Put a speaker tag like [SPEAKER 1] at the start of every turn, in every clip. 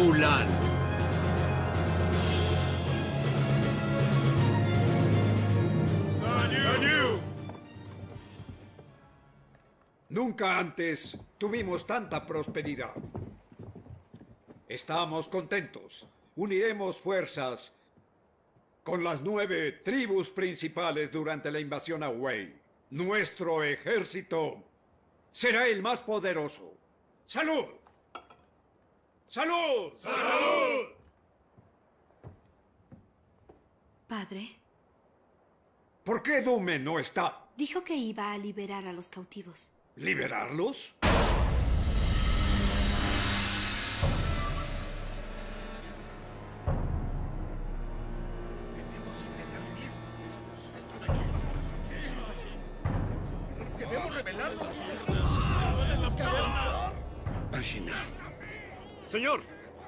[SPEAKER 1] Mulan.
[SPEAKER 2] Nunca antes tuvimos tanta prosperidad. Estamos contentos. Uniremos fuerzas con las 9 tribus principales durante la invasión a Wei. Nuestro ejército será el más poderoso. ¡Salud! ¡Salud! ¡Salud!
[SPEAKER 3] Padre,
[SPEAKER 2] ¿Por qué Dume no está?
[SPEAKER 3] dijo que iba a liberar a los cautivos.
[SPEAKER 2] ¿Liberarlos?
[SPEAKER 1] Debemos revelarlo. Ashina.
[SPEAKER 4] Señor.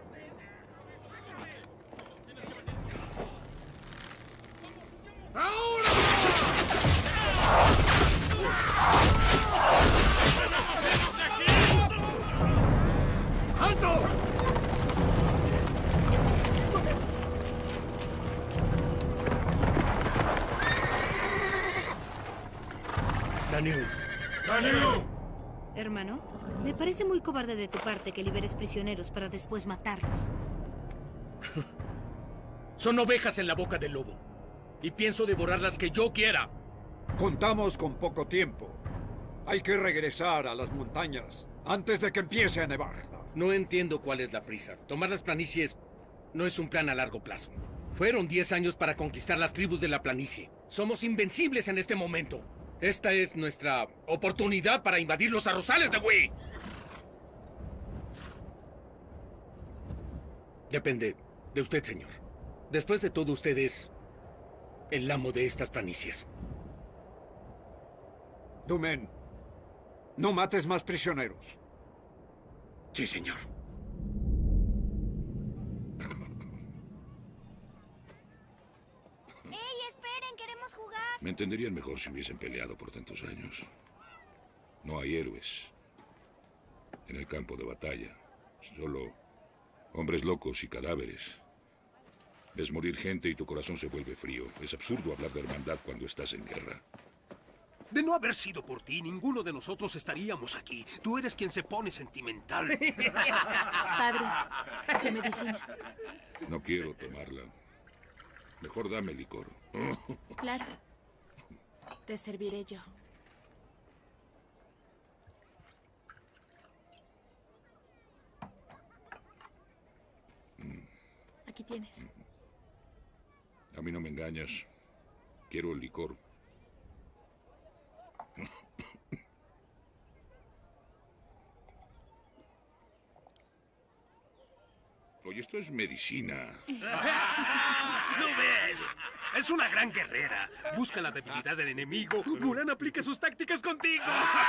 [SPEAKER 2] ¡Alto!
[SPEAKER 1] Daniel.
[SPEAKER 3] Hermano, me parece muy cobarde de tu parte que liberes prisioneros para después matarlos.
[SPEAKER 1] Son ovejas en la boca del lobo. Y pienso devorar las que yo quiera.
[SPEAKER 2] Contamos con poco tiempo. Hay que regresar a las montañas antes de que empiece a nevar.
[SPEAKER 1] No entiendo cuál es la prisa. Tomar las planicies no es un plan a largo plazo. Fueron 10 años para conquistar las tribus de la planicie. Somos invencibles en este momento. Esta es nuestra oportunidad para invadir los arrozales de Wei. Depende de usted, señor. Después de todo, usted es el amo de estas planicies.
[SPEAKER 2] Dumen, no mates más prisioneros.
[SPEAKER 1] Sí, señor.
[SPEAKER 5] ¡Ey, esperen! ¡Queremos jugar!
[SPEAKER 6] Me entenderían mejor si hubiesen peleado por tantos años. No hay héroes en el campo de batalla. Solo hombres locos y cadáveres. Ves morir gente y tu corazón se vuelve frío. Es absurdo hablar de hermandad cuando estás en guerra.
[SPEAKER 7] De no haber sido por ti, ninguno de nosotros estaríamos aquí. Tú eres quien se pone sentimental.
[SPEAKER 5] Padre, ¿qué medicina?
[SPEAKER 6] No quiero tomarla. Mejor dame licor.
[SPEAKER 5] Claro. Te serviré yo. Aquí tienes.
[SPEAKER 6] A mí no me engañas. Quiero el licor. Oye, esto es medicina.
[SPEAKER 7] ¿No ves? Es una gran guerrera. Busca la debilidad del enemigo. Mulan aplica sus tácticas contigo.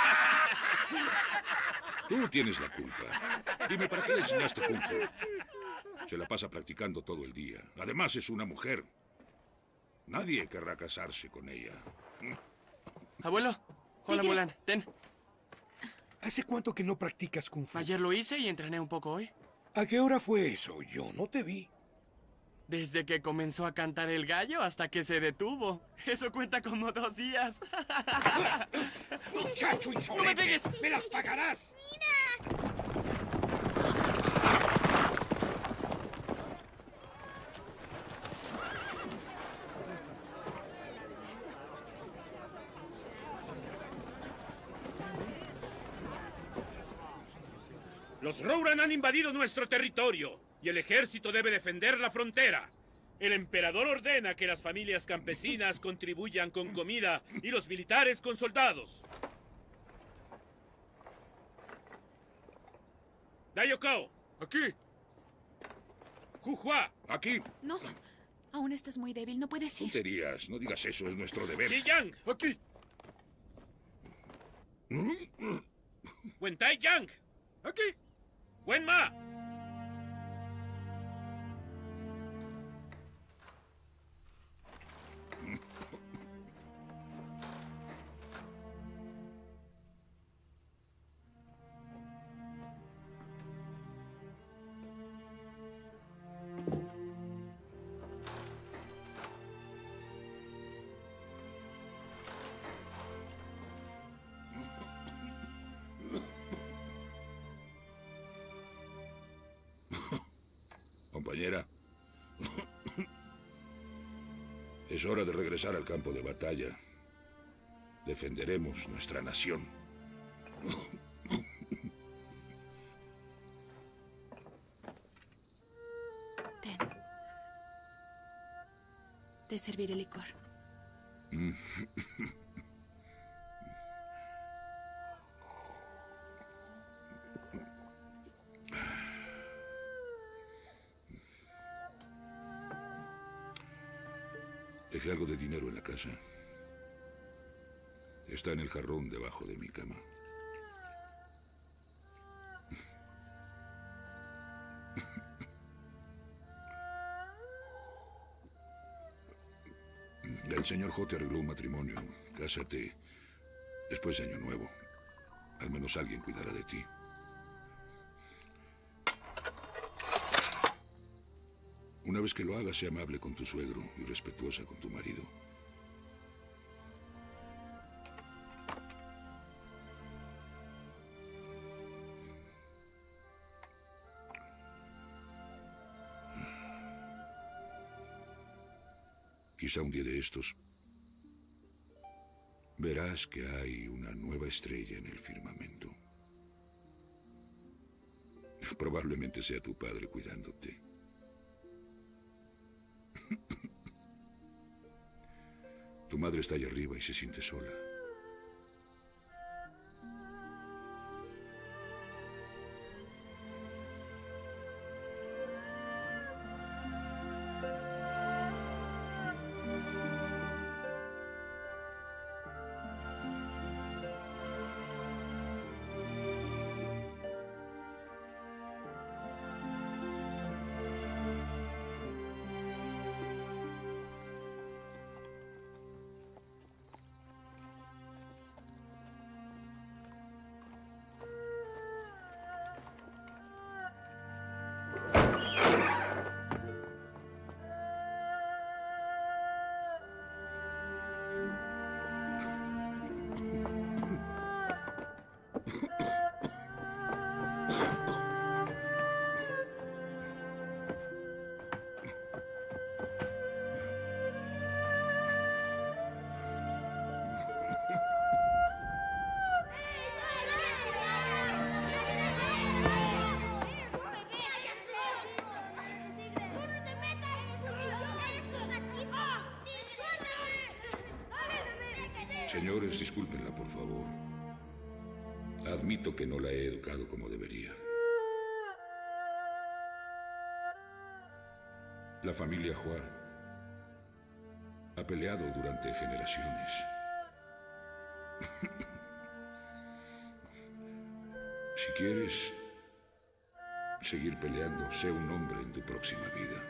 [SPEAKER 6] Tú tienes la culpa. Dime, ¿para qué le enseñaste Kung Fu? Se la pasa practicando todo el día. Además, es una mujer. Nadie querrá casarse con ella.
[SPEAKER 8] Abuelo. Hola,
[SPEAKER 5] Tigre.
[SPEAKER 8] Mulan. Ten.
[SPEAKER 9] ¿Hace cuánto que no practicas Kung Fu?
[SPEAKER 8] Ayer lo hice y entrené un poco hoy.
[SPEAKER 9] ¿A qué hora fue eso? Yo no te vi.
[SPEAKER 8] Desde que comenzó a cantar el gallo hasta que se detuvo. Eso cuenta como 2 días.
[SPEAKER 9] ¡Muchacho insolente!
[SPEAKER 8] ¡No me pegues!
[SPEAKER 9] ¡Me las pagarás!
[SPEAKER 10] Los Rouran han invadido nuestro territorio y el ejército debe defender la frontera. El emperador ordena que las familias campesinas contribuyan con comida y los militares con soldados. Dayokao,
[SPEAKER 6] Aquí.
[SPEAKER 10] Juhua,
[SPEAKER 6] Aquí.
[SPEAKER 5] No, aún estás muy débil. No puedes ir.
[SPEAKER 6] Tonterías. No digas eso. Es nuestro deber.
[SPEAKER 10] Yiyang,
[SPEAKER 6] Aquí.
[SPEAKER 10] Wentai Yang,
[SPEAKER 6] Aquí.
[SPEAKER 10] Wenma.
[SPEAKER 6] compañera. Es hora de regresar al campo de batalla. Defenderemos nuestra nación.
[SPEAKER 5] Ten. Te serviré licor.
[SPEAKER 6] Dejé algo de dinero en la casa. Está en el jarrón debajo de mi cama. El señor J arregló un matrimonio. Cásate después de Año Nuevo. Al menos alguien cuidará de ti. Una vez que lo hagas, sé amable con tu suegro y respetuosa con tu marido. Quizá un día de estos verás que hay una nueva estrella en el firmamento. Probablemente sea tu padre cuidándote. Tu madre está allá arriba y se siente sola. Señores, discúlpenla, por favor. Admito que no la he educado como debería. La familia Hua ha peleado durante generaciones. Si quieres seguir peleando, sé un hombre en tu próxima vida.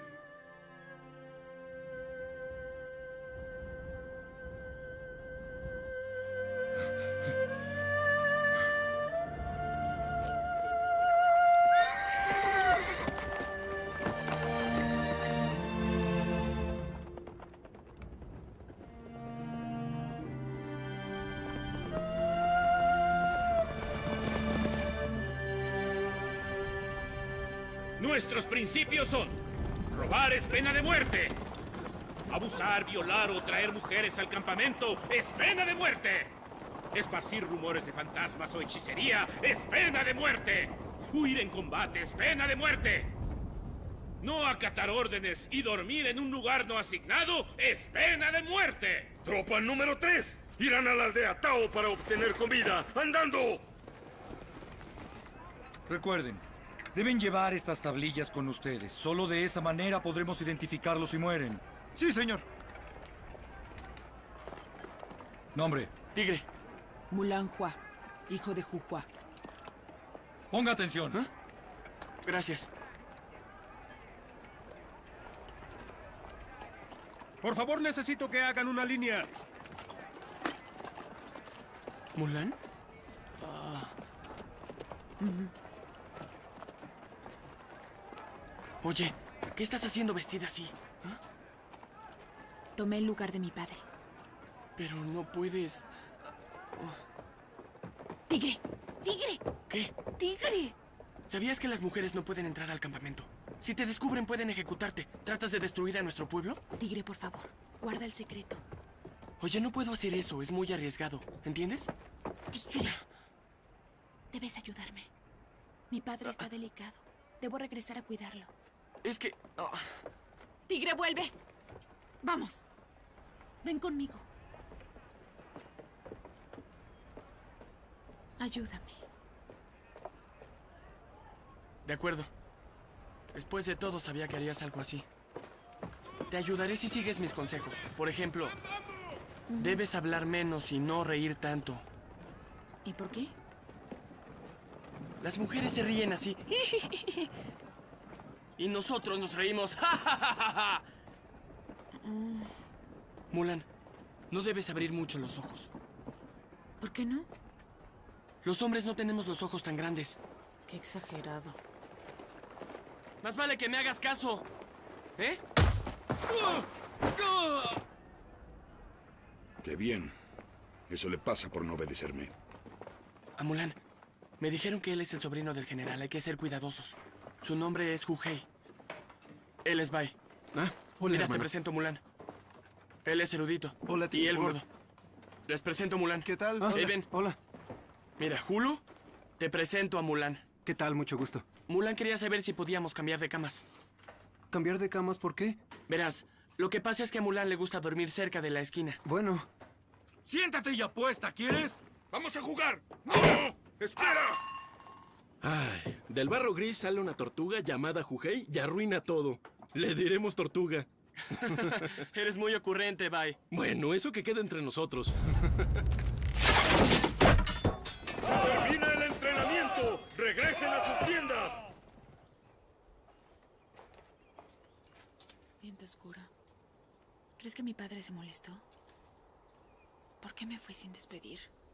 [SPEAKER 10] Nuestros principios son: robar es pena de muerte. Abusar, violar o traer mujeres al campamento es pena de muerte. Esparcir rumores de fantasmas o hechicería es pena de muerte. Huir en combate es pena de muerte. No acatar órdenes y dormir en un lugar no asignado es pena de muerte.
[SPEAKER 7] Tropa número 3. Irán a la aldea Tao para obtener comida. ¡Andando!
[SPEAKER 4] Recuerden, deben llevar estas tablillas con ustedes. Solo de esa manera podremos identificarlos si mueren.
[SPEAKER 11] Sí, señor.
[SPEAKER 4] Nombre.
[SPEAKER 12] Tigre. Mulan Hua, hijo de Hu Hua.
[SPEAKER 4] Ponga atención.
[SPEAKER 12] ¿Eh? Gracias.
[SPEAKER 7] Por favor, necesito que hagan una línea.
[SPEAKER 12] ¿Mulan? Oye, ¿qué estás haciendo vestida así?
[SPEAKER 5] Tomé el lugar de mi padre.
[SPEAKER 12] Pero no puedes...
[SPEAKER 5] ¡Tigre! ¡Tigre!
[SPEAKER 12] ¿Qué?
[SPEAKER 5] ¡Tigre!
[SPEAKER 12] ¿Sabías que las mujeres no pueden entrar al campamento?
[SPEAKER 8] Si te descubren, pueden ejecutarte. ¿Tratas de destruir a nuestro pueblo?
[SPEAKER 5] Tigre, por favor, guarda el secreto.
[SPEAKER 8] Oye, no puedo hacer eso. Es muy arriesgado. ¿Entiendes?
[SPEAKER 5] Tigre. Debes ayudarme. Mi padre está delicado. Debo regresar a cuidarlo.
[SPEAKER 8] Es que...
[SPEAKER 5] Tigre, vuelve. Vamos. Ven conmigo. Ayúdame.
[SPEAKER 8] De acuerdo. Después de todo, sabía que harías algo así. Te ayudaré si sigues mis consejos. Por ejemplo, debes hablar menos y no reír tanto.
[SPEAKER 5] ¿Y por qué?
[SPEAKER 8] Las mujeres se ríen así. Y nosotros nos reímos. Mulan, no debes abrir mucho los ojos.
[SPEAKER 5] ¿Por qué no?
[SPEAKER 8] Los hombres no tenemos los ojos tan grandes.
[SPEAKER 5] Qué exagerado.
[SPEAKER 8] Más vale que me hagas caso. ¿Eh?
[SPEAKER 11] Qué bien. Eso le pasa por no obedecerme.
[SPEAKER 8] A Mulan, me dijeron que él es el sobrino del general. Hay que ser cuidadosos. Su nombre es Hu Hei. Él es Bai.
[SPEAKER 13] Hola,
[SPEAKER 8] Mira,
[SPEAKER 13] hermano.
[SPEAKER 8] te presento Mulan. Él es erudito.
[SPEAKER 13] Hola, tío.
[SPEAKER 8] Y él
[SPEAKER 13] Hola.
[SPEAKER 8] gordo. Les presento Mulan.
[SPEAKER 13] ¿Qué tal?
[SPEAKER 8] Hey, ven.
[SPEAKER 13] Hola.
[SPEAKER 8] Mira, Hulu, te presento a Mulan.
[SPEAKER 13] ¿Qué tal? Mucho gusto.
[SPEAKER 8] Mulan quería saber si podíamos cambiar de camas.
[SPEAKER 13] ¿Cambiar de camas por qué?
[SPEAKER 8] Verás, lo que pasa es que a Mulan le gusta dormir cerca de la esquina.
[SPEAKER 13] Bueno.
[SPEAKER 4] Siéntate y apuesta, ¿quieres?
[SPEAKER 9] ¡Vamos a jugar! ¡No! ¡Espera!
[SPEAKER 14] Ay, del barro gris sale una tortuga llamada Juhei y arruina todo. Le diremos tortuga.
[SPEAKER 8] Eres muy ocurrente, Bai.
[SPEAKER 14] Bueno, eso que queda entre nosotros.
[SPEAKER 10] ¡Termina el entrenamiento! ¡Regresen a sus tiendas!
[SPEAKER 5] Viento oscuro. ¿Crees que mi padre se molestó? ¿Por qué me fui sin despedir?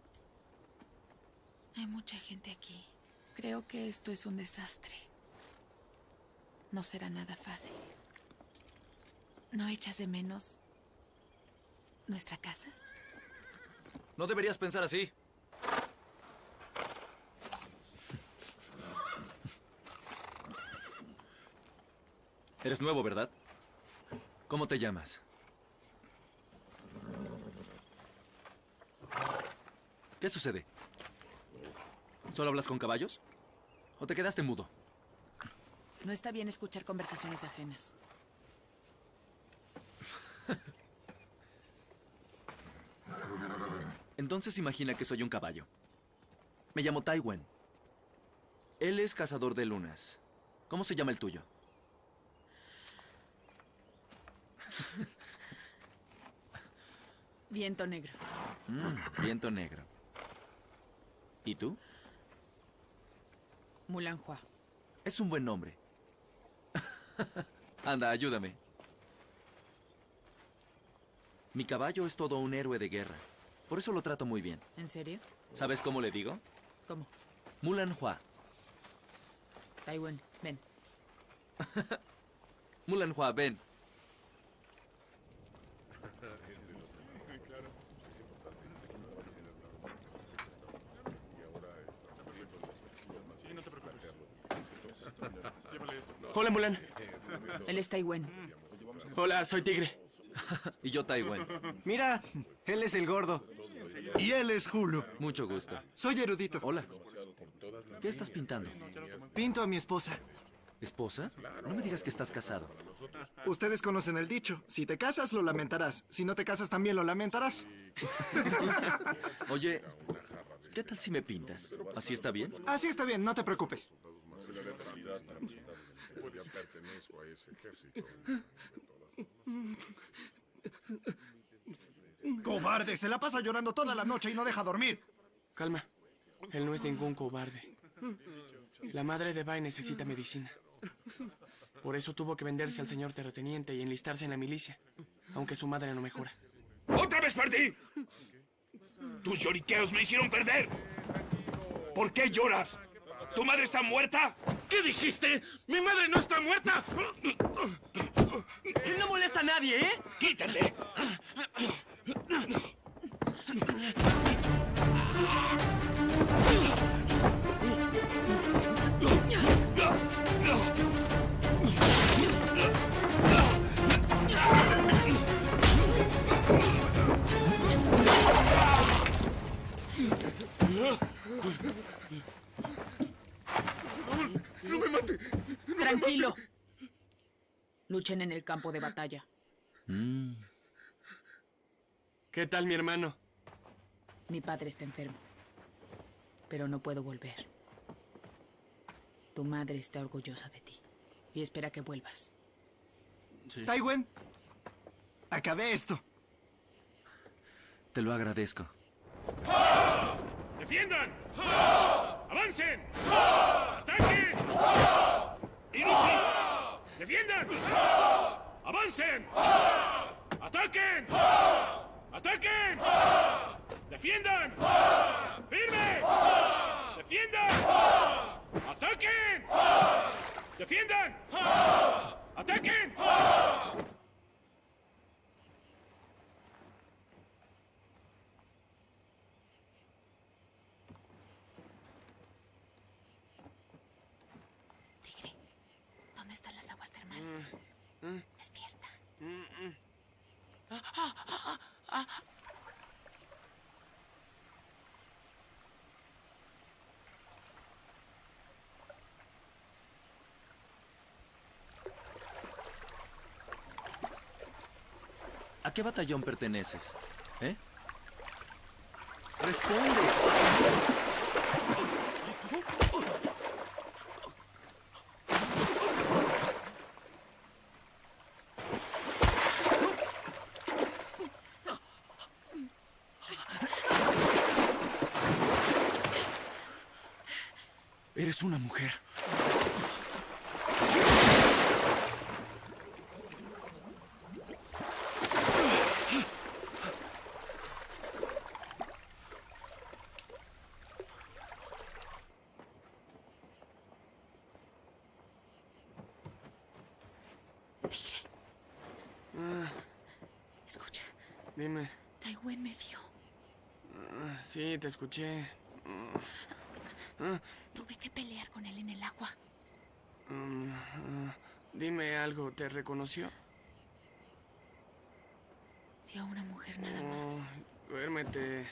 [SPEAKER 5] Hay mucha gente aquí. Creo que esto es un desastre. No será nada fácil. ¿No echas de menos nuestra casa?
[SPEAKER 4] No deberías pensar así. Eres nuevo, ¿verdad? ¿Cómo te llamas? ¿Qué sucede? ¿Solo hablas con caballos? ¿O te quedaste mudo?
[SPEAKER 12] No está bien escuchar conversaciones ajenas.
[SPEAKER 4] Entonces imagina que soy un caballo. Me llamo Taiwen. Él es cazador de lunas. ¿Cómo se llama el tuyo?
[SPEAKER 12] Viento negro.
[SPEAKER 4] Viento negro. ¿Y tú?
[SPEAKER 12] Mulan Hua.
[SPEAKER 4] Es un buen nombre. Anda, ayúdame. Mi caballo es todo un héroe de guerra. Por eso lo trato muy bien.
[SPEAKER 12] ¿En serio?
[SPEAKER 4] ¿Sabes cómo le digo?
[SPEAKER 12] ¿Cómo?
[SPEAKER 4] Mulan Hua.
[SPEAKER 12] Taiwan, ven.
[SPEAKER 4] Mulan Hua, ven.
[SPEAKER 8] Hola, Mulan.
[SPEAKER 12] Él es Taiwan.
[SPEAKER 8] Hola, soy Tigre.
[SPEAKER 4] Y yo, Taiwan.
[SPEAKER 13] Mira, él es el gordo. Y él es Hulu.
[SPEAKER 4] Mucho gusto.
[SPEAKER 13] Soy erudito.
[SPEAKER 4] Hola. ¿Qué estás pintando?
[SPEAKER 13] Pinto a mi esposa.
[SPEAKER 4] ¿Esposa? No me digas que estás casado.
[SPEAKER 13] Ustedes conocen el dicho. Si te casas, lo lamentarás. Si no te casas, también lo lamentarás.
[SPEAKER 4] Oye, ¿qué tal si me pintas? ¿Así está bien?
[SPEAKER 13] Así está bien, no te preocupes. ¡Cobarde! Se la pasa llorando toda la noche y no deja dormir.
[SPEAKER 8] Calma. Él no es ningún cobarde. La madre de Bai necesita medicina. Por eso tuvo que venderse al señor terrateniente y enlistarse en la milicia, aunque su madre no mejora.
[SPEAKER 9] ¡Otra vez perdí! Tus lloriqueos me hicieron perder. ¿Por qué lloras? ¿Tu madre está muerta?
[SPEAKER 7] ¿Qué dijiste? ¡Mi madre no está muerta!
[SPEAKER 8] Él no molesta a nadie, ¿eh?
[SPEAKER 9] ¡Quítate!
[SPEAKER 12] Tranquilo. Luchen en el campo de batalla.
[SPEAKER 8] ¿Qué tal, mi hermano?
[SPEAKER 12] Mi padre está enfermo, pero no puedo volver. Tu madre está orgullosa de ti y espera que vuelvas.
[SPEAKER 8] Sí.
[SPEAKER 13] Tywin, acabé esto.
[SPEAKER 4] Te lo agradezco.
[SPEAKER 10] ¡Defiendan! ¡Avancen! ¡Ataquen! ¡Inútil! ¡Defiendan! ¡Avancen! ¡Ataquen! ¡Ataquen! ¡Defiendan! ¡Firme! ¡Defiendan! ¡Ataquen! ¡Defiendan! ¡Ataquen!
[SPEAKER 5] Tigre, ¿dónde están las aguas termales? Despierta.
[SPEAKER 4] ¿A qué batallón perteneces? ¿Eh? ¡Responde! Eres una mujer.
[SPEAKER 5] Escucha,
[SPEAKER 8] Dime.
[SPEAKER 5] Tywin me vio.
[SPEAKER 8] Sí, te escuché.
[SPEAKER 5] Tuve que pelear con él en el agua.
[SPEAKER 8] Dime algo, ¿te reconoció?
[SPEAKER 5] Vio a una mujer nada más.
[SPEAKER 8] Duérmete.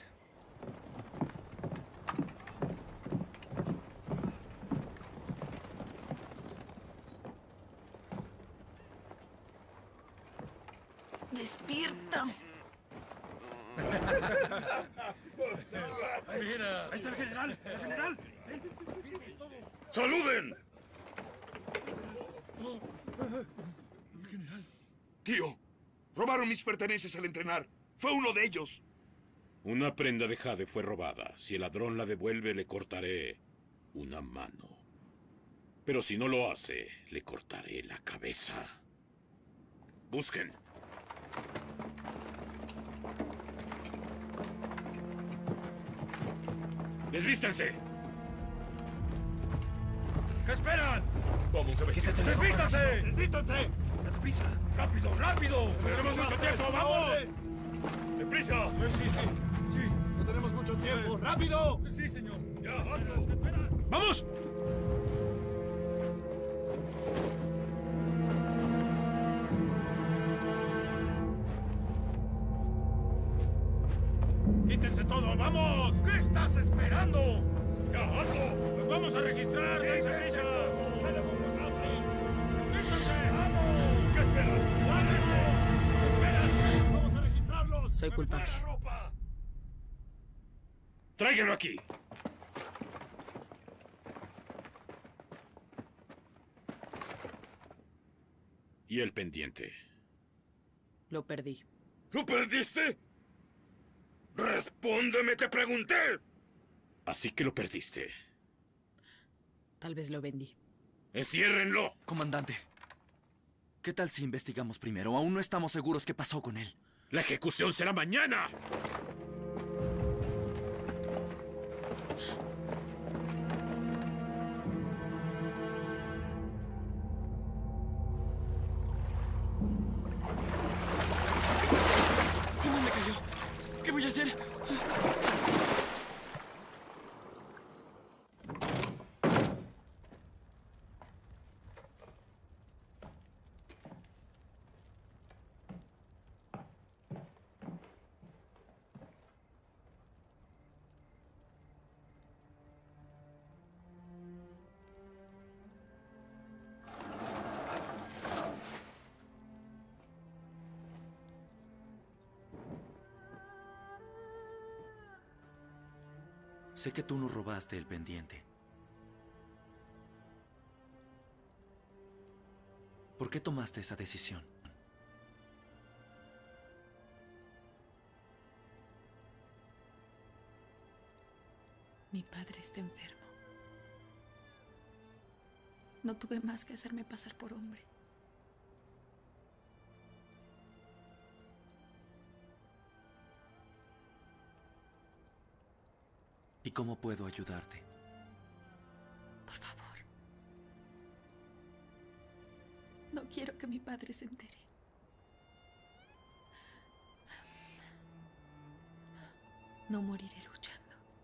[SPEAKER 5] ¡Despierta!
[SPEAKER 9] Mira. Ahí está el general. ¡El general! ¡Saluden! Tío, robaron mis pertenencias al entrenar. Fue uno de ellos.
[SPEAKER 15] Una prenda de jade fue robada. Si el ladrón la devuelve, le cortaré una mano. Pero si no lo hace, le cortaré la cabeza. Busquen.
[SPEAKER 9] ¡Desvístanse!
[SPEAKER 10] ¿Qué esperan?
[SPEAKER 9] Vamos a ver.
[SPEAKER 10] ¡Desvístanse!
[SPEAKER 9] ¡Desvístanse!
[SPEAKER 10] ¡Date prisa! ¡Rápido, rápido!
[SPEAKER 9] ¡No tenemos mucho tiempo! ¡Vamos! ¡Deprisa!
[SPEAKER 10] Sí.
[SPEAKER 9] No tenemos mucho tiempo. ¡Rápido!
[SPEAKER 10] Sí, señor.
[SPEAKER 9] ¡Ya, hazlo!
[SPEAKER 10] ¡Vamos!
[SPEAKER 9] ¡Quítense todo! ¡Vamos!
[SPEAKER 10] ¿Qué estás esperando?
[SPEAKER 9] ¡Ya, hazlo!
[SPEAKER 10] ¡Nos vamos a registrar! ¡Dense prisa!
[SPEAKER 9] ¡Qué demonios hacen! ¡Vamos! ¿Qué esperas? ¿Qué esperas? ¡Vamos a registrarlos!
[SPEAKER 12] Soy culpable.
[SPEAKER 9] ¡La ropa!
[SPEAKER 15] ¡Tráiganlo aquí! ¿Y el pendiente?
[SPEAKER 12] Lo perdí.
[SPEAKER 9] ¿Lo perdiste? ¡Respóndeme, te pregunté!
[SPEAKER 15] Así que lo perdiste.
[SPEAKER 12] Tal vez lo vendí.
[SPEAKER 9] ¡Enciérrenlo!
[SPEAKER 4] Comandante, ¿qué tal si investigamos primero? Aún no estamos seguros qué pasó con él.
[SPEAKER 15] ¡La ejecución será mañana!
[SPEAKER 8] ¿Cómo me cayó? ¿Qué voy a hacer?
[SPEAKER 4] Sé que tú no robaste el pendiente. ¿Por qué tomaste esa decisión?
[SPEAKER 5] Mi padre está enfermo. No tuve más que hacerme pasar por hombre.
[SPEAKER 4] ¿Y cómo puedo ayudarte?
[SPEAKER 5] Por favor. No quiero que mi padre se entere. No moriré luchando.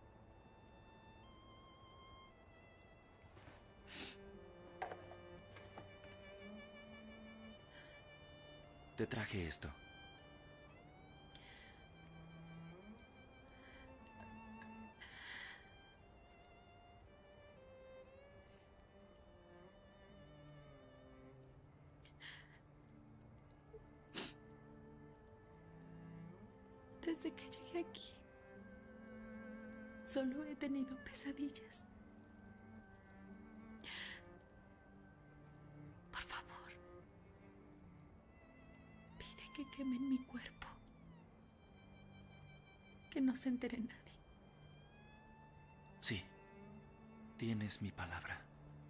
[SPEAKER 4] Te traje esto.
[SPEAKER 5] Desde que llegué aquí, solo he tenido pesadillas. Por favor, pide que quemen mi cuerpo. Que no se entere nadie.
[SPEAKER 4] Sí, tienes mi palabra.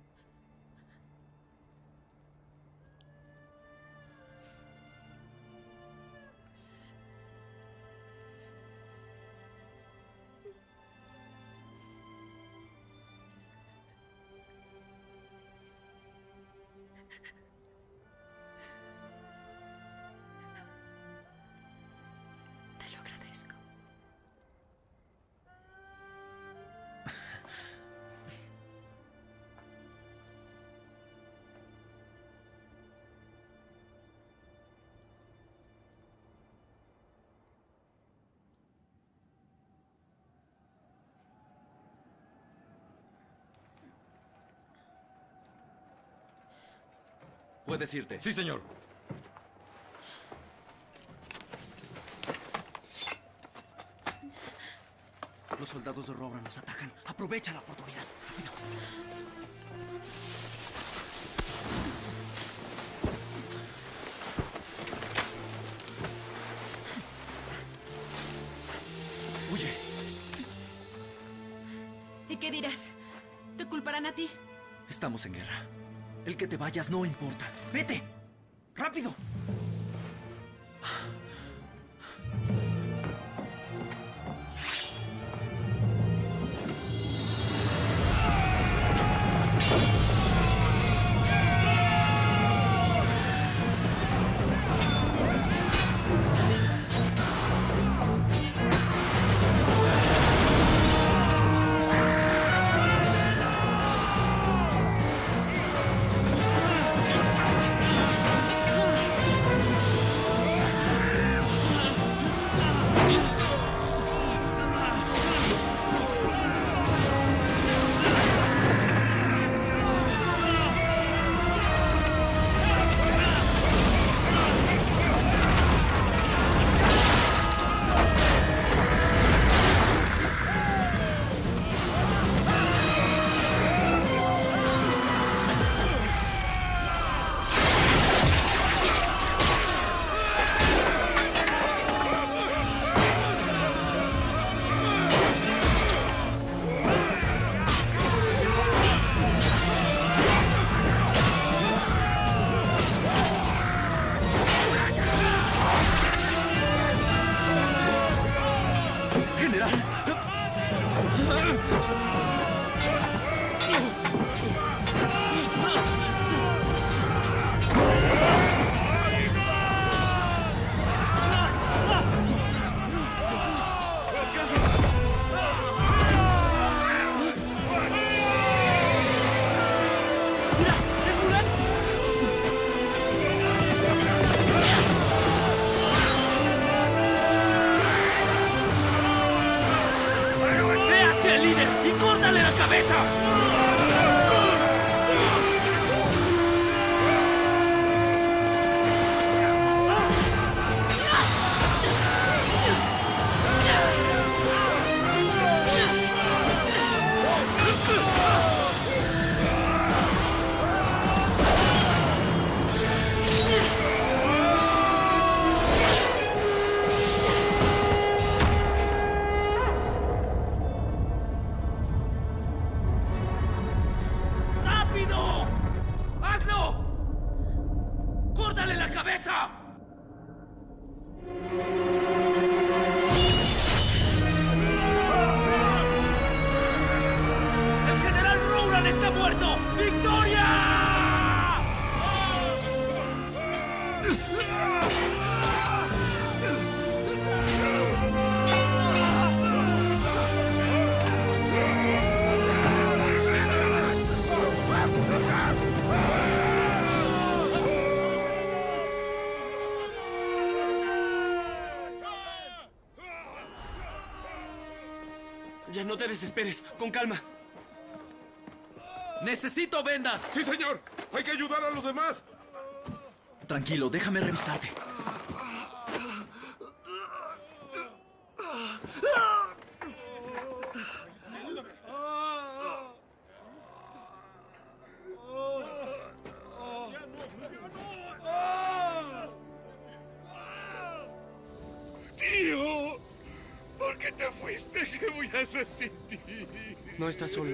[SPEAKER 5] Te lo agradezco.
[SPEAKER 4] Puedes irte.
[SPEAKER 16] Sí, señor.
[SPEAKER 4] Los soldados de Robran nos atacan. Aprovecha la oportunidad. Rápido. Huye.
[SPEAKER 5] ¿Y qué dirás? ¿Te culparán a ti?
[SPEAKER 4] Estamos en guerra. El que te vayas no importa. ¡Vete! ¡Rápido!
[SPEAKER 16] ¡Rápido! ¡Hazlo! ¡Córtale la cabeza! ¡El general Rowland está muerto! ¡Victoria!
[SPEAKER 8] Ya no te desesperes, con calma.
[SPEAKER 4] ¡Necesito vendas!
[SPEAKER 9] ¡Sí, señor! ¡Hay que ayudar a los demás!
[SPEAKER 4] Tranquilo, déjame revisarte.
[SPEAKER 9] ¡Tío! ¿Por qué te fuiste? ¿Qué voy a hacer sin ti?
[SPEAKER 8] No estás solo.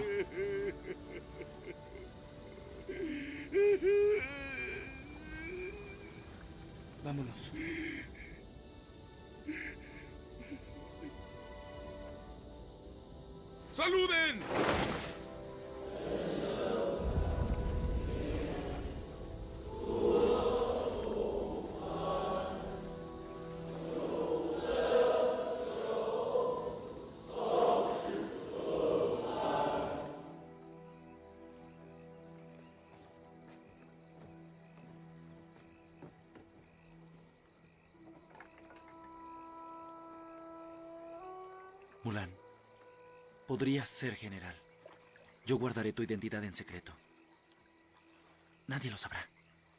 [SPEAKER 8] Vámonos.
[SPEAKER 9] ¡Saluden!
[SPEAKER 4] Mulan, podrías ser general. Yo guardaré tu identidad en secreto. Nadie lo sabrá.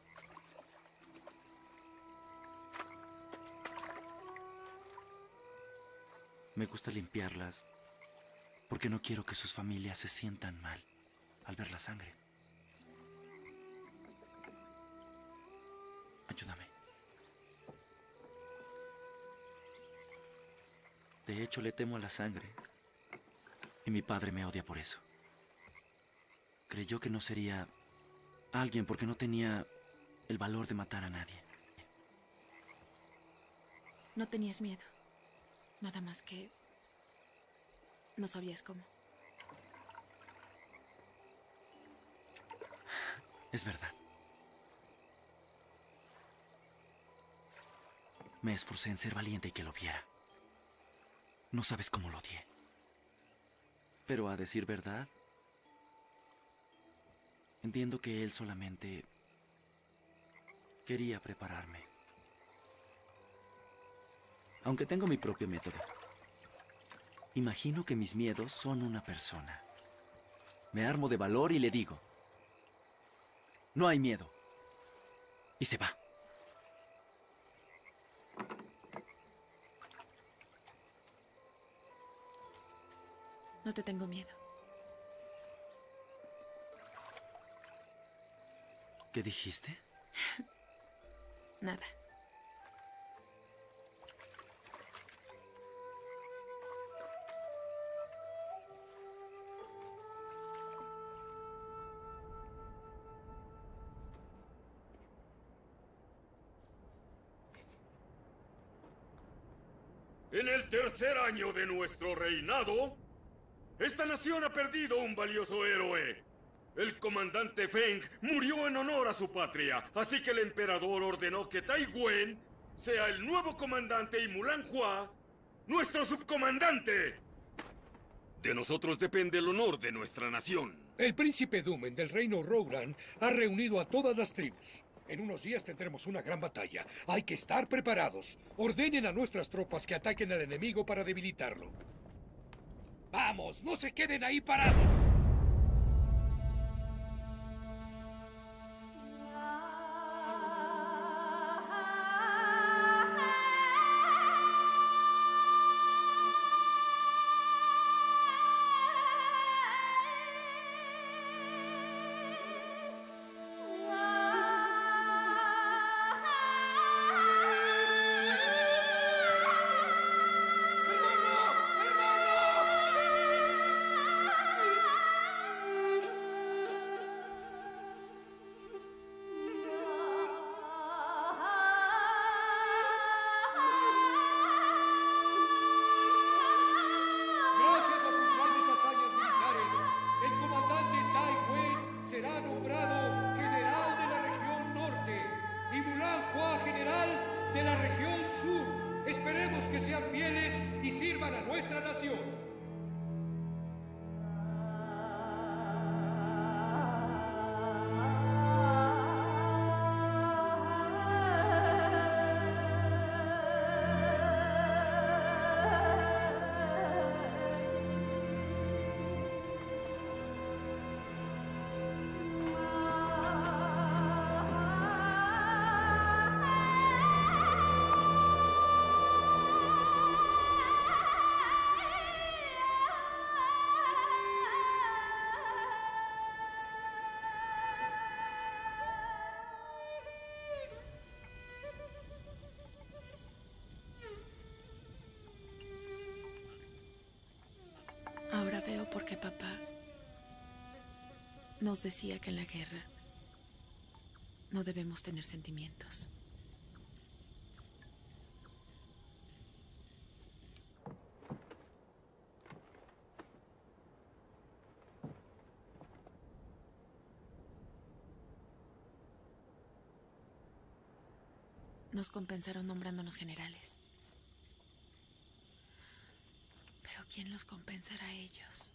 [SPEAKER 4] Me gusta limpiarlas porque no quiero que sus familias se sientan mal al ver la sangre. Ayúdame. De hecho, le temo a la sangre. Y mi padre me odia por eso. Creyó que no sería alguien porque no tenía el valor de matar a nadie.
[SPEAKER 5] No tenías miedo. Nada más que no sabías cómo.
[SPEAKER 4] Es verdad. Me esforcé en ser valiente y que lo viera. No sabes cómo lo odié. Pero a decir verdad, entiendo que él solamente quería prepararme. Aunque tengo mi propio método. Imagino que mis miedos son una persona. Me armo de valor y le digo, no hay miedo. Y se va.
[SPEAKER 5] No te tengo miedo.
[SPEAKER 4] ¿Qué dijiste?
[SPEAKER 5] Nada.
[SPEAKER 10] En el tercer año de nuestro reinado, esta nación ha perdido un valioso héroe. El comandante Feng murió en honor a su patria, así que el emperador ordenó que Tai Wen sea el nuevo comandante y Mulan Hua, nuestro subcomandante. De nosotros depende el honor de nuestra nación.
[SPEAKER 1] El príncipe Dumen del reino Rowland ha reunido a todas las tribus. En unos días tendremos una gran batalla. Hay que estar preparados. Ordenen a nuestras tropas que ataquen al enemigo para debilitarlo. ¡Vamos! ¡No se queden ahí parados!
[SPEAKER 5] Nos decía que en la guerra no debemos tener sentimientos. Nos compensaron nombrándonos generales. Pero ¿quién los compensará a ellos?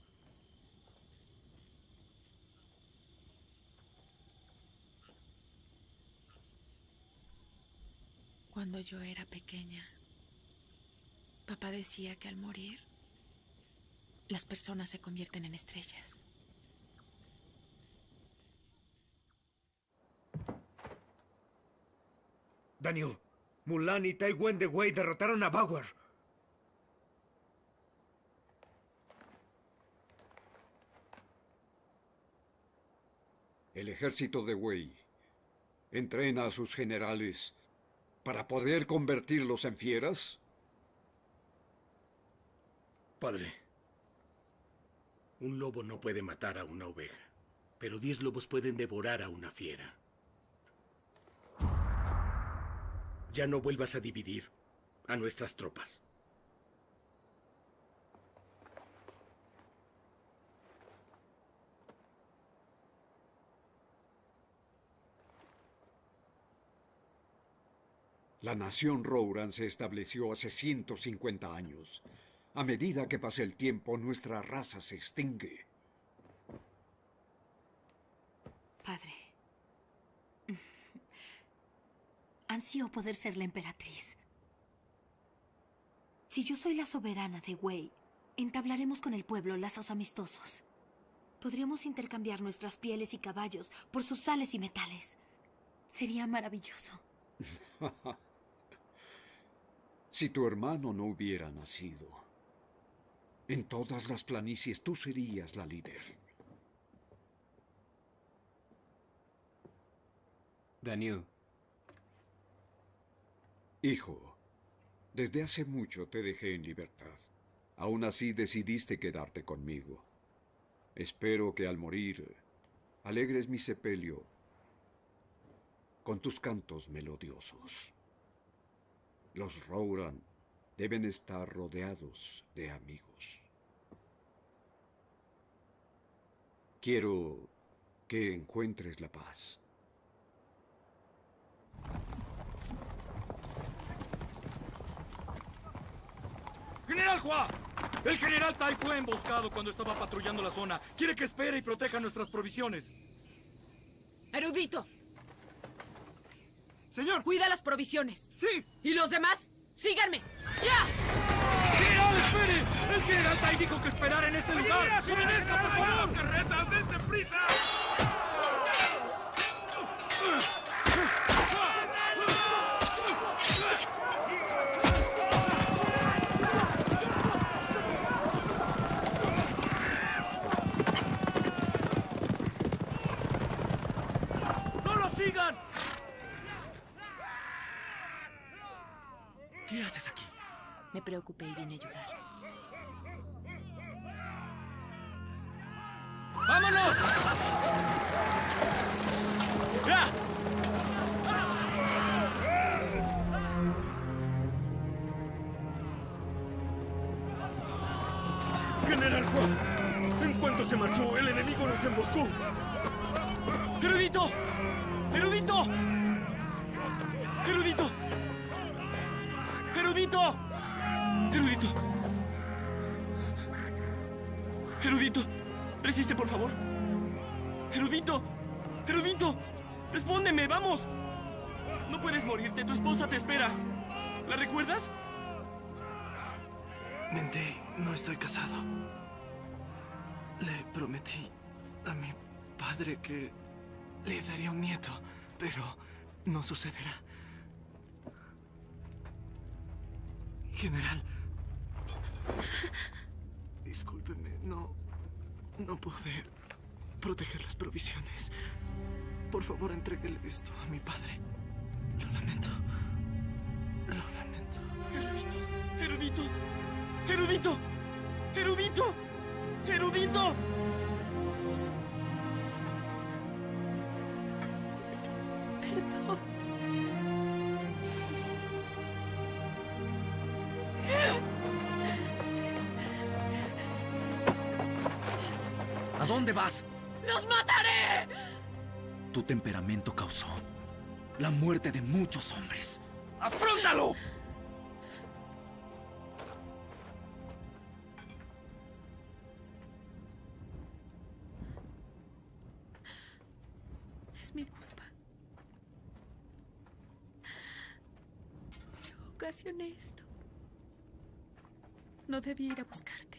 [SPEAKER 5] Cuando yo era pequeña, papá decía que al morir, las personas se convierten en estrellas.
[SPEAKER 17] Daniel, Mulan y Tai Wen de Wei derrotaron a Bauer.
[SPEAKER 2] El ejército de Wei entrena a sus generales para poder convertirlos en fieras.
[SPEAKER 1] Padre, un lobo no puede matar a una oveja, pero 10 lobos pueden devorar a una fiera. Ya no vuelvas a dividir a nuestras tropas.
[SPEAKER 2] La nación Rouran se estableció hace 150 años. A medida que pasa el tiempo, nuestra raza se extingue.
[SPEAKER 3] Padre. Ansío poder ser la emperatriz. Si yo soy la soberana de Wei, entablaremos con el pueblo lazos amistosos. Podríamos intercambiar nuestras pieles y caballos por sus sales y metales. Sería maravilloso.
[SPEAKER 2] Si tu hermano no hubiera nacido, en todas las planicies tú serías la líder.
[SPEAKER 18] Daniel.
[SPEAKER 2] Hijo, desde hace mucho te dejé en libertad. Aún así decidiste quedarte conmigo. Espero que al morir alegres mi sepelio con tus cantos melodiosos. Los Rouran deben estar rodeados de amigos. Quiero que encuentres la paz.
[SPEAKER 19] ¡General Hua! El general Tai fue emboscado cuando estaba patrullando la zona. Quiere que espere y proteja nuestras provisiones.
[SPEAKER 5] Erudito.
[SPEAKER 13] Señor.
[SPEAKER 5] Cuida las provisiones.
[SPEAKER 13] Sí.
[SPEAKER 5] ¿Y los demás? ¡Síganme! ¡Ya!
[SPEAKER 19] ¡General, espere! El general Tai dijo que esperara en este lugar. ¡Obedezca, por favor!
[SPEAKER 7] ¡Las carretas, dense prisa!
[SPEAKER 19] ¡Sigan!
[SPEAKER 4] ¿Qué haces aquí?
[SPEAKER 5] Me preocupé y vine a ayudar.
[SPEAKER 19] ¡Vámonos! ¡Ya! General Juan, en cuanto se marchó, el enemigo nos emboscó. ¡Erudito! ¡Erudito! ¡Erudito! ¡Erudito! ¡Erudito! ¡Erudito! ¡Resiste, por favor! ¡Erudito! ¡Erudito! ¡Respóndeme, vamos! No puedes morirte, tu esposa te espera. ¿La recuerdas?
[SPEAKER 8] Mentí, no estoy casado. Le prometí a mi padre que le daría un nieto, pero no sucederá. General, discúlpeme, no pude proteger las provisiones. Por favor, entréguele esto a mi padre. Lo lamento. Lo lamento.
[SPEAKER 19] ¡Erudito! ¡Erudito! ¡Erudito! ¡Erudito!
[SPEAKER 5] Perdón.
[SPEAKER 4] ¿A dónde vas?
[SPEAKER 5] ¡Los mataré!
[SPEAKER 4] Tu temperamento causó la muerte de muchos hombres. ¡Afróntalo!
[SPEAKER 5] Es mi culpa. Yo ocasioné esto. No debí ir a buscarte.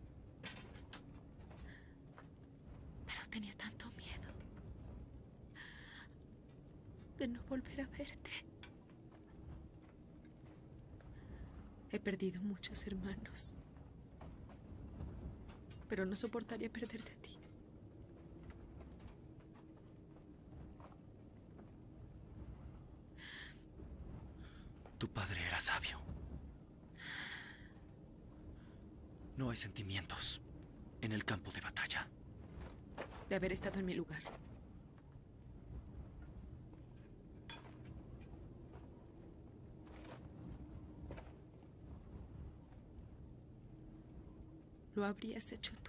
[SPEAKER 5] Pero tenía tanto miedo de no volver a verte. He perdido muchos hermanos, pero no soportaría perderte a ti.
[SPEAKER 4] Tu padre era sabio. No hay sentimientos en el campo de batalla.
[SPEAKER 5] De haber estado en mi lugar. Lo habrías hecho tú.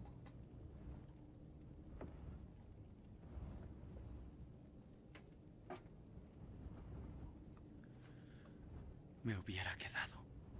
[SPEAKER 4] Me hubiera quedado.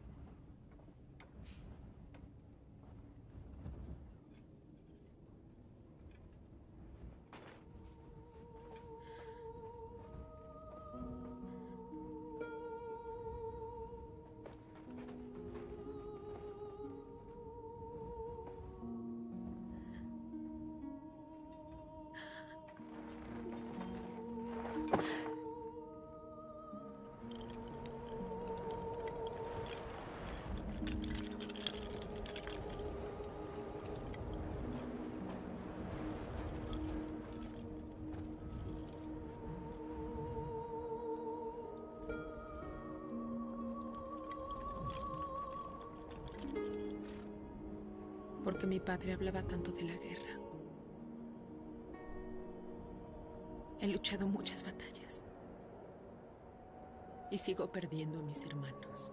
[SPEAKER 5] Porque mi padre hablaba tanto de la guerra. He luchado muchas batallas. Y sigo perdiendo a mis hermanos.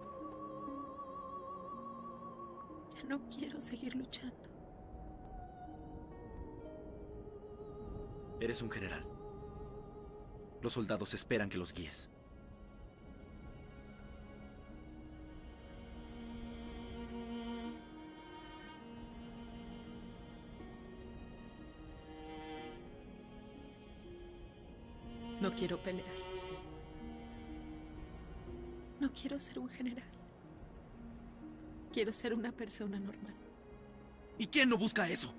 [SPEAKER 5] Ya no quiero seguir luchando.
[SPEAKER 4] Eres un general. Los soldados esperan que los guíes.
[SPEAKER 5] No quiero pelear. No quiero ser un general. Quiero ser una persona normal.
[SPEAKER 4] ¿Y quién no busca eso?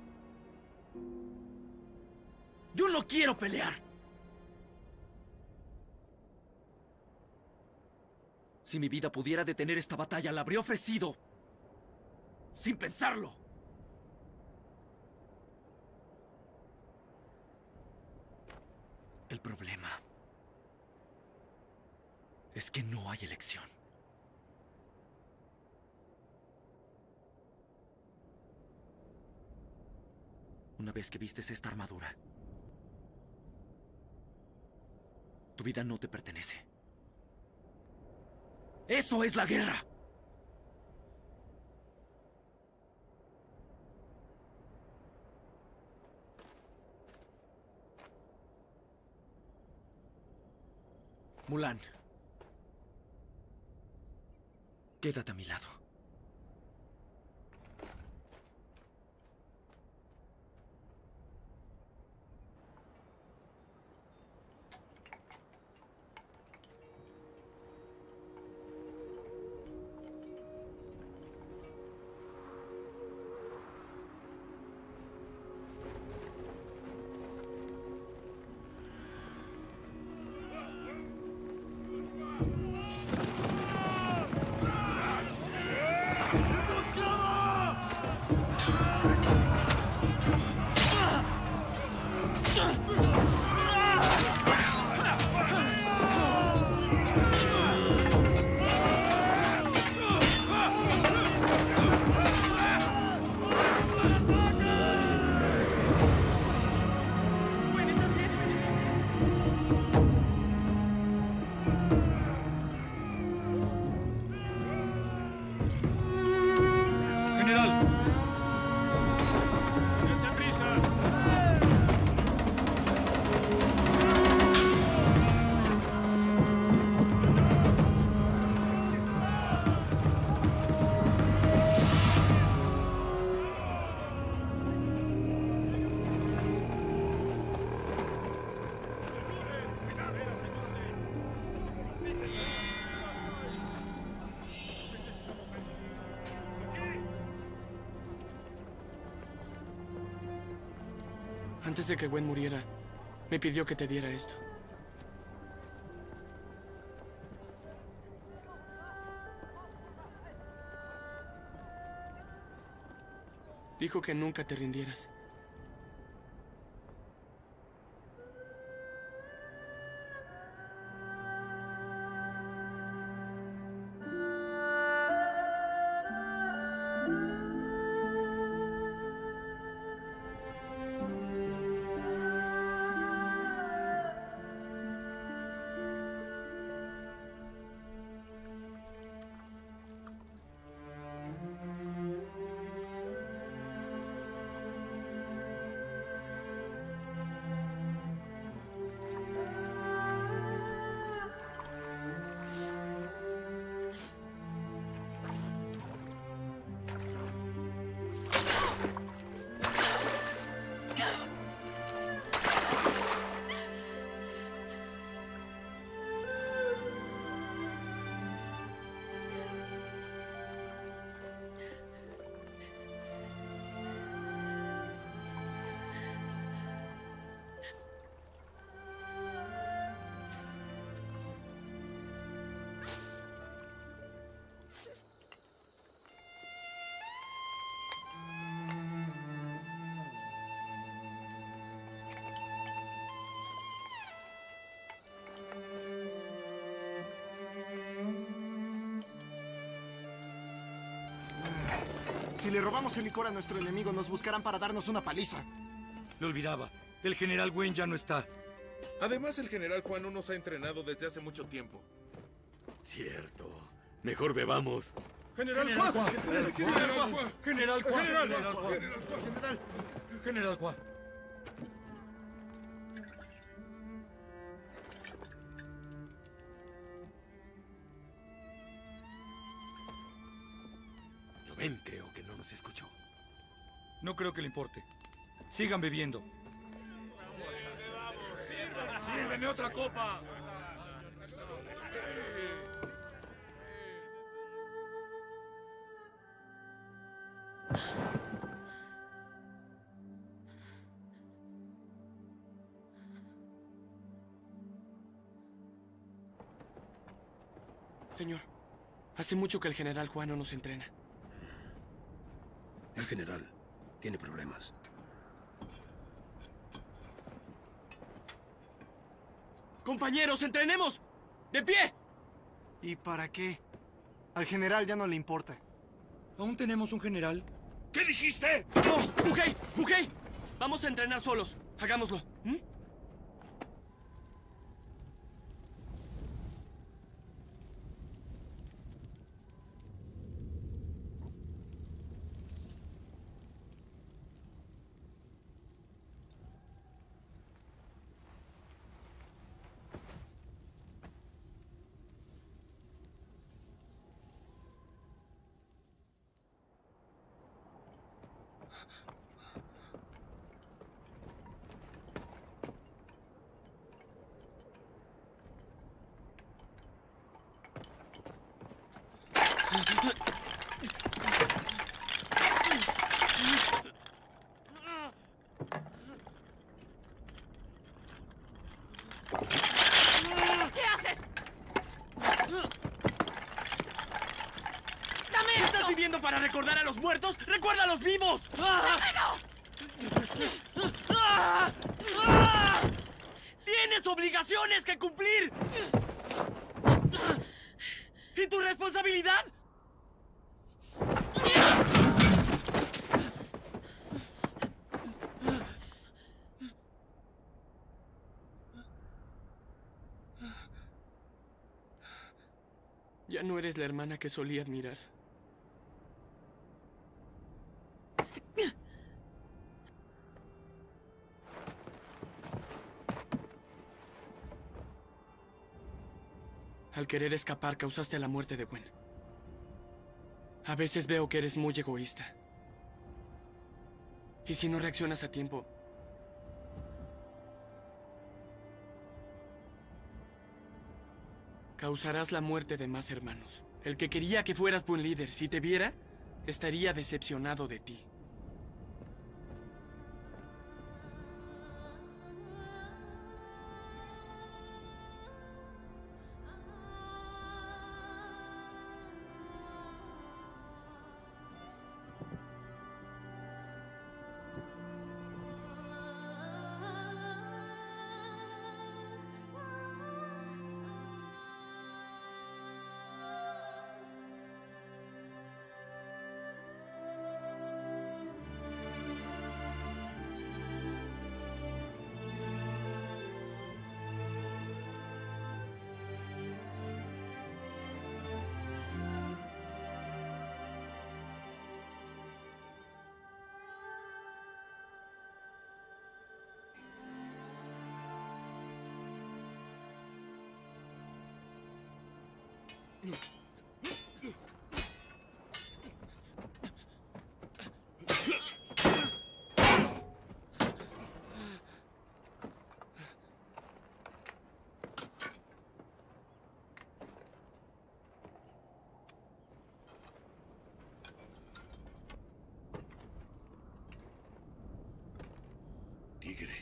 [SPEAKER 4] Yo no quiero pelear. Si mi vida pudiera detener esta batalla, la habría ofrecido. Sin pensarlo. El problema es que no hay elección. Una vez que vistes esta armadura, tu vida no te pertenece. ¡Eso es la guerra! Mulan, quédate a mi lado.
[SPEAKER 19] Gwen, ¿estás bien?
[SPEAKER 8] Antes de que Gwen muriera, me pidió que te diera esto. Dijo que nunca te rindieras.
[SPEAKER 13] Si le robamos el licor a nuestro enemigo, nos buscarán para darnos una paliza.
[SPEAKER 17] Lo olvidaba. El general Wayne ya no está.
[SPEAKER 18] Además, el general Juan no nos ha entrenado desde hace mucho tiempo.
[SPEAKER 14] Cierto. Mejor bebamos.
[SPEAKER 17] General Juan. General Juan. General Juan.
[SPEAKER 14] Ven, creo que no nos escuchó.
[SPEAKER 17] No creo que le importe. Sigan bebiendo.
[SPEAKER 7] ¡Sírveme otra copa!
[SPEAKER 8] Señor, hace mucho que el general Juan no nos entrena.
[SPEAKER 20] El general tiene problemas.
[SPEAKER 19] ¡Compañeros, entrenemos! ¡De pie!
[SPEAKER 13] ¿Y para qué? Al general ya no le importa.
[SPEAKER 17] ¿Aún tenemos un general?
[SPEAKER 9] ¿Qué dijiste?
[SPEAKER 19] ¡No! ¡Hugei! ¡Hugei! Vamos a entrenar solos. Hagámoslo.
[SPEAKER 5] ¿Qué haces? ¡Dame esto!
[SPEAKER 19] ¿Estás viviendo para recordar a los muertos? ¡Recuerda a los vivos!
[SPEAKER 5] ¡Dámelo!
[SPEAKER 19] ¡Tienes obligaciones que cumplir! ¿Y tu responsabilidad?
[SPEAKER 8] Ya no eres la hermana que solía admirar. Al querer escapar, causaste la muerte de Gwen. A veces veo que eres muy egoísta. Y si no reaccionas a tiempo, causarás la muerte de más hermanos. El que quería que fueras buen líder, si te viera, estaría decepcionado de ti.
[SPEAKER 11] Tigre.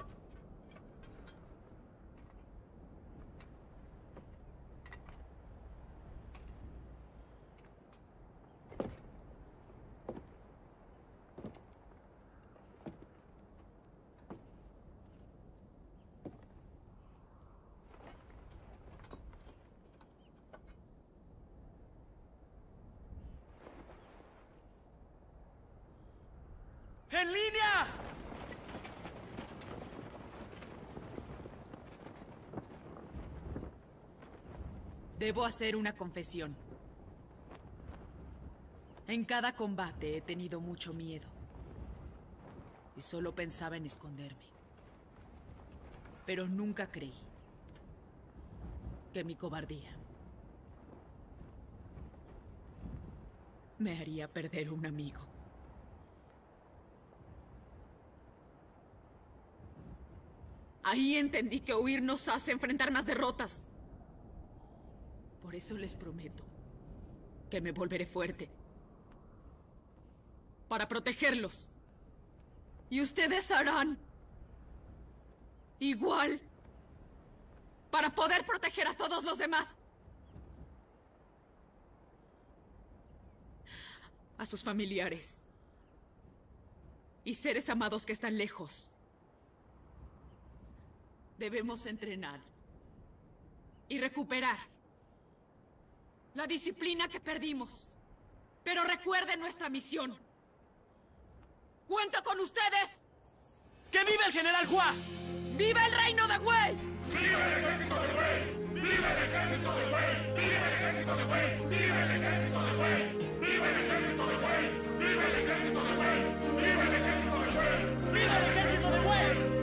[SPEAKER 19] ¡En línea!
[SPEAKER 12] Debo hacer una confesión. En cada combate he tenido mucho miedo. Y solo pensaba en esconderme. Pero nunca creí que mi cobardía me haría perder un amigo. Ahí entendí que huir nos hace enfrentar más derrotas. Por eso les prometo que me volveré fuerte. Para protegerlos. Y ustedes harán igual. Para poder proteger a todos los demás. A sus familiares. Y seres amados que están lejos. Debemos entrenar y recuperar la disciplina que perdimos. Pero recuerden nuestra misión. ¡Cuento con ustedes!
[SPEAKER 19] ¡Que viva el General Hua!
[SPEAKER 12] ¡Viva el reino de Wei!
[SPEAKER 16] ¡Viva el ejército de Wei! ¡Viva el ejército de Wei! ¡Viva el ejército de Wei! ¡Viva el ejército de Wei! ¡Viva el ejército de Wei! ¡Viva el ejército de Wei! ¡Viva el ejército de Wei!
[SPEAKER 19] ¡Viva el ejército de Wei!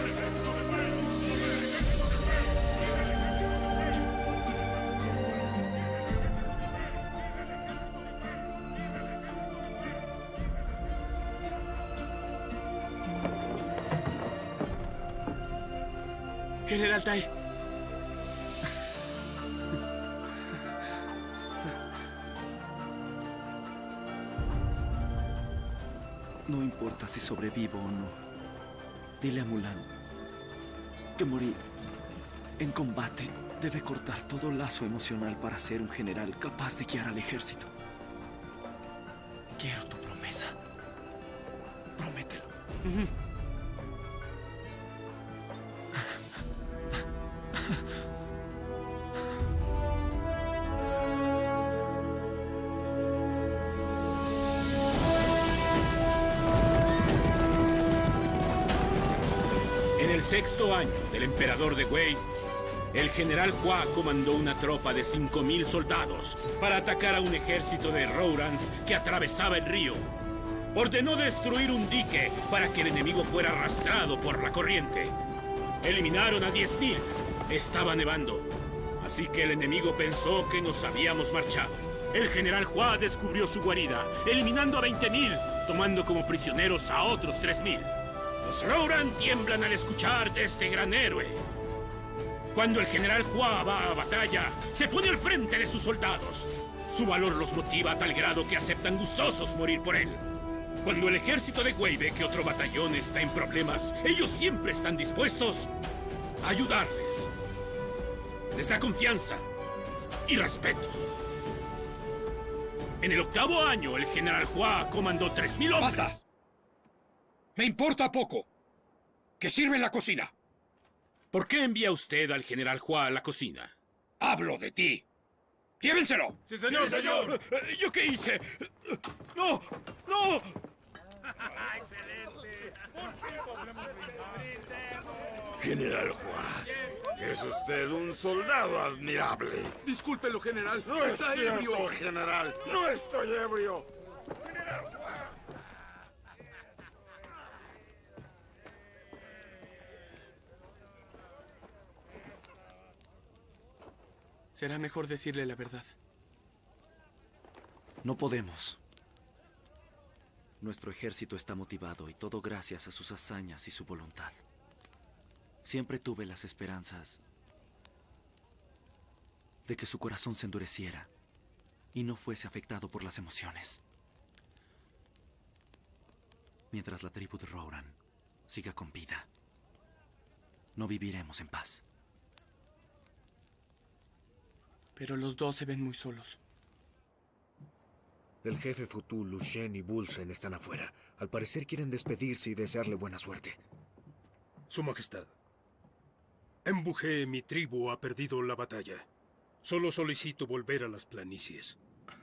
[SPEAKER 19] General Tai.
[SPEAKER 4] No importa si sobrevivo o no. Dile a Mulan que morir en combate debe cortar todo lazo emocional para ser un general capaz de guiar al ejército. Quiero tu promesa. Promételo.
[SPEAKER 10] En el 6º año del emperador de Wei, el general Hua comandó una tropa de 5.000 soldados para atacar a un ejército de Rourans que atravesaba el río. Ordenó destruir un dique para que el enemigo fuera arrastrado por la corriente. Eliminaron a 10.000. Estaba nevando, así que el enemigo pensó que nos habíamos marchado. El general Hua descubrió su guarida, eliminando a 20.000, tomando como prisioneros a otros 3.000. Los Rouran tiemblan al escuchar de este gran héroe. Cuando el general Hua va a batalla, se pone al frente de sus soldados. Su valor los motiva a tal grado que aceptan gustosos morir por él. Cuando el ejército de Wei ve que otro batallón está en problemas, ellos siempre están dispuestos a ayudarles. Les da confianza y respeto. En el 8º año, el general Hua comandó 3.000 hombres.
[SPEAKER 1] ¡Basta! Me importa poco. ¿Qué sirve en la cocina?
[SPEAKER 10] ¿Por qué envía usted al general Hua a la cocina?
[SPEAKER 1] Hablo de ti. ¡Llévenselo!
[SPEAKER 10] ¡Sí, señor, señor! ¿Yo qué hice? ¡No! ¡No!
[SPEAKER 16] ¡Excelente!
[SPEAKER 11] General Hua, es usted un soldado admirable.
[SPEAKER 18] Discúlpelo, general.
[SPEAKER 11] No es
[SPEAKER 18] Está
[SPEAKER 11] cierto,
[SPEAKER 18] ebrio.
[SPEAKER 11] general. No estoy ebrio.
[SPEAKER 8] Será mejor decirle la verdad.
[SPEAKER 4] No podemos. Nuestro ejército está motivado y todo gracias a sus hazañas y su voluntad. Siempre tuve las esperanzas de que su corazón se endureciera y no fuese afectado por las emociones. Mientras la tribu de Roran siga con vida, no viviremos en paz.
[SPEAKER 8] Pero los dos se ven muy solos.
[SPEAKER 17] El jefe Futu, Lushen y Bulsen están afuera. Al parecer quieren despedirse y desearle buena suerte.
[SPEAKER 7] Su Majestad, Embuge, mi tribu, ha perdido la batalla. Solo solicito volver a las planicies.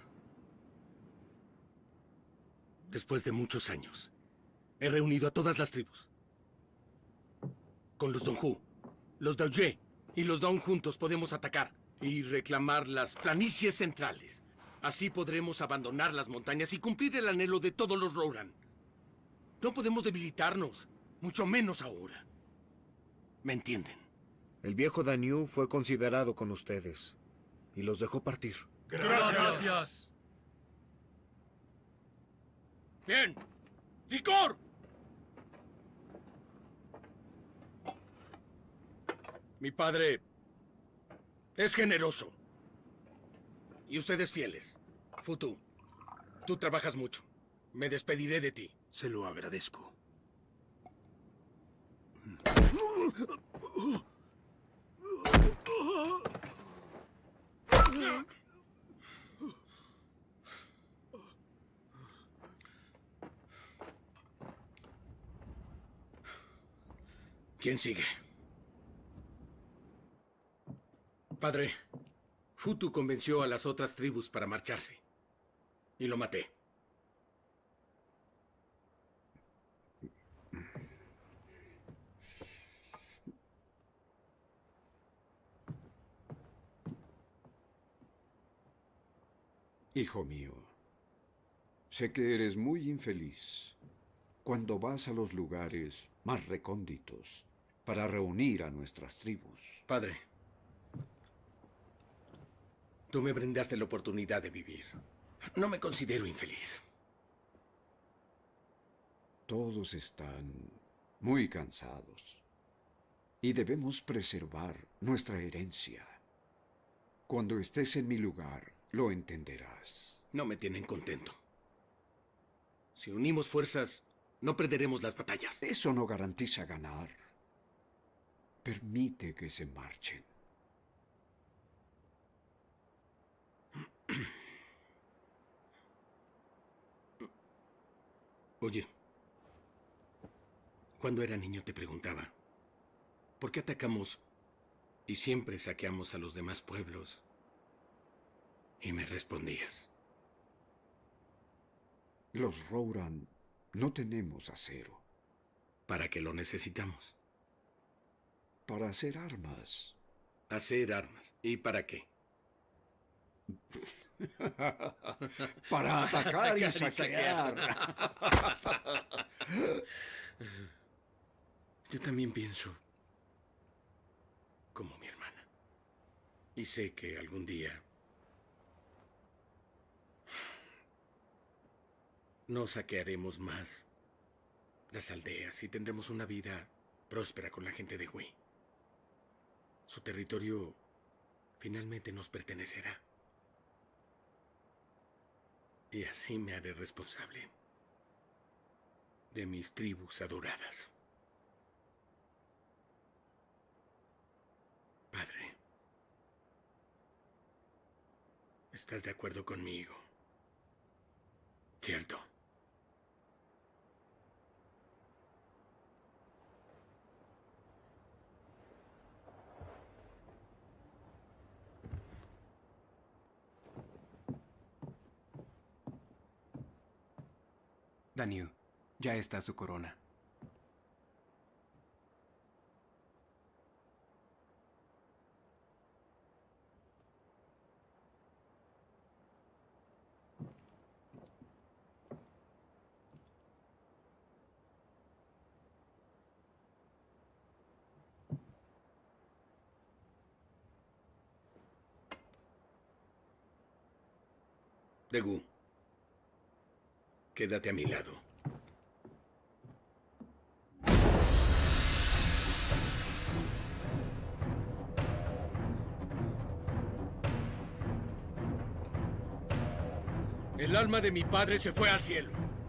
[SPEAKER 1] Después de muchos años, he reunido a todas las tribus. Con los Donju, los Daoye y los Daun juntos podemos atacar y reclamar las planicies centrales. Así podremos abandonar las montañas y cumplir el anhelo de todos los Roran. No podemos debilitarnos, mucho menos ahora. ¿Me entienden?
[SPEAKER 17] El viejo Danyu fue considerado con ustedes y los dejó partir.
[SPEAKER 7] Gracias.
[SPEAKER 1] Bien. ¡Licor! Mi padre es generoso. Y ustedes fieles. Futu, tú trabajas mucho. Me despediré de ti.
[SPEAKER 7] Se lo agradezco.
[SPEAKER 1] ¿Quién sigue? Padre, Futu convenció a las otras tribus para marcharse. Y lo maté.
[SPEAKER 2] Hijo mío, sé que eres muy infeliz cuando vas a los lugares más recónditos para reunir a nuestras tribus.
[SPEAKER 1] Padre, tú me brindaste la oportunidad de vivir. No me considero infeliz.
[SPEAKER 2] Todos están muy cansados y debemos preservar nuestra herencia. Cuando estés en mi lugar, lo entenderás.
[SPEAKER 1] No me tienen contento. Si unimos fuerzas, no perderemos las batallas.
[SPEAKER 2] Eso no garantiza ganar. Permite que se marchen.
[SPEAKER 1] Oye, cuando era niño te preguntaba, ¿por qué atacamos y siempre saqueamos a los demás pueblos? Y me respondías.
[SPEAKER 2] Los Roran no tenemos acero.
[SPEAKER 1] ¿Para qué lo necesitamos?
[SPEAKER 2] Para hacer armas.
[SPEAKER 1] Hacer armas. ¿Y para qué?
[SPEAKER 2] Para atacar y saquear.
[SPEAKER 1] Yo también pienso como mi hermana. Y sé que algún día no saquearemos más las aldeas y tendremos una vida próspera con la gente de Wei. Su territorio finalmente nos pertenecerá. Y así me haré responsable de mis tribus adoradas. Padre, ¿estás de acuerdo conmigo? ¿Cierto?
[SPEAKER 21] Danyu, ya está su corona.
[SPEAKER 15] Daegu, quédate a mi lado.
[SPEAKER 1] El alma de mi padre se fue al cielo.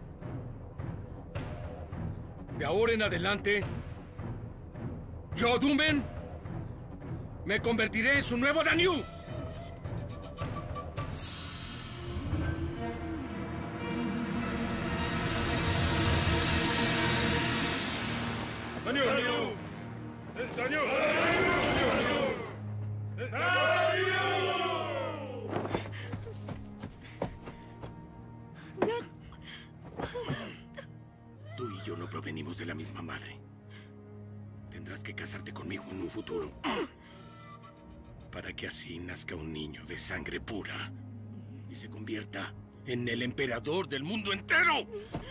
[SPEAKER 1] De ahora en adelante, yo, Dumen, me convertiré en su nuevo Danyu.
[SPEAKER 15] Tú y yo no provenimos de la misma madre. Tendrás que casarte conmigo en un futuro. Para que así nazca un niño de sangre pura y se convierta en el emperador del mundo entero.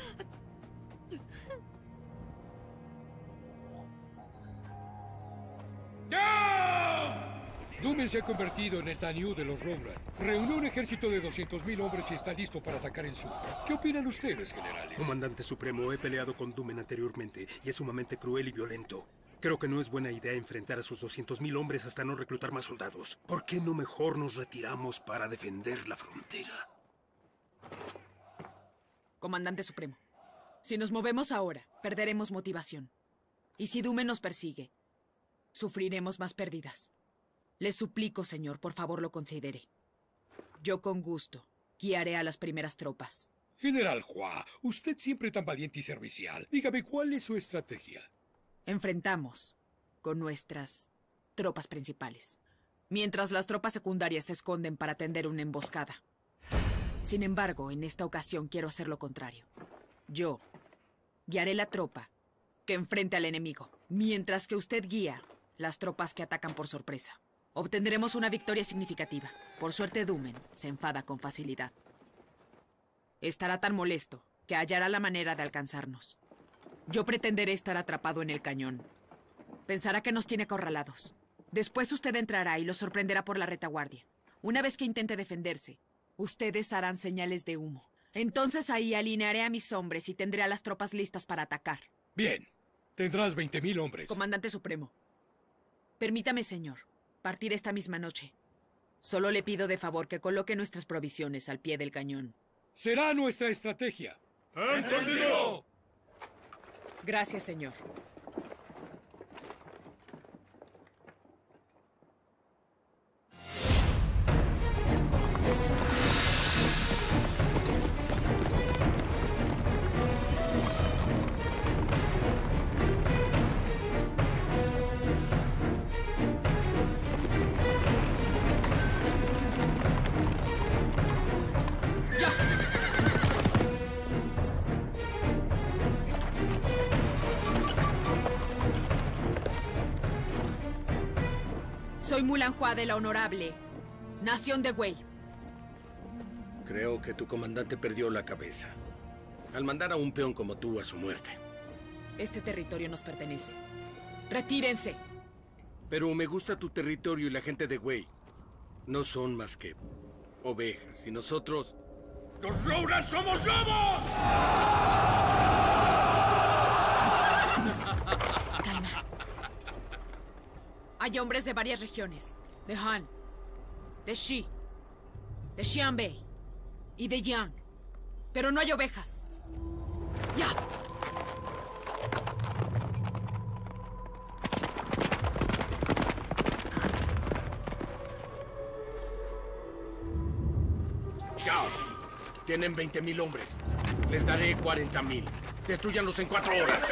[SPEAKER 6] Dumen se ha convertido en el Danyu de los Rouran. Reunió un ejército de 200.000 hombres y está listo para atacar el sur. ¿Qué opinan ustedes, generales?
[SPEAKER 7] Comandante Supremo, he peleado con Dumen anteriormente y es sumamente cruel y violento. Creo que no es buena idea enfrentar a sus 200.000 hombres hasta no reclutar más soldados. ¿Por qué no mejor nos retiramos para defender la frontera?
[SPEAKER 12] Comandante Supremo, si nos movemos ahora, perderemos motivación. Y si Dumen nos persigue, sufriremos más pérdidas. Les suplico, señor, por favor lo considere. Yo con gusto guiaré a las primeras tropas.
[SPEAKER 6] General Hua, usted siempre tan valiente y servicial. Dígame, ¿cuál es su estrategia?
[SPEAKER 12] Enfrentamos con nuestras tropas principales, mientras las tropas secundarias se esconden para tender una emboscada. Sin embargo, en esta ocasión quiero hacer lo contrario. Yo guiaré la tropa que enfrente al enemigo, mientras que usted guía las tropas que atacan por sorpresa. Obtendremos una victoria significativa. Por suerte, Dumen se enfada con facilidad. Estará tan molesto que hallará la manera de alcanzarnos. Yo pretenderé estar atrapado en el cañón. Pensará que nos tiene acorralados. Después usted entrará y lo sorprenderá por la retaguardia. Una vez que intente defenderse, ustedes harán señales de humo. Entonces ahí alinearé a mis hombres y tendré a las tropas listas para atacar.
[SPEAKER 6] Bien. Tendrás 20.000 hombres.
[SPEAKER 12] Comandante Supremo, permítame, señor, partir esta misma noche. Solo le pido de favor que coloque nuestras provisiones al pie del cañón.
[SPEAKER 6] Será nuestra estrategia.
[SPEAKER 16] ¡Entendido!
[SPEAKER 12] Gracias, señor. Soy Mulan Hua de la Honorable Nación de Wei.
[SPEAKER 1] Creo que tu comandante perdió la cabeza al mandar a un peón como tú a su muerte.
[SPEAKER 12] Este territorio nos pertenece. ¡Retírense!
[SPEAKER 1] Pero me gusta tu territorio y la gente de Wei. No son más que ovejas y nosotros... ¡Los Rouran somos lobos!
[SPEAKER 12] Calma. Hay hombres de varias regiones. De Han, de Shi, de Xianbei y de Yang. Pero no hay ovejas. ¡Ya!
[SPEAKER 1] ¡Ya! Tienen 20.000 hombres. Les daré 40.000. Destruyanlos en 4 horas.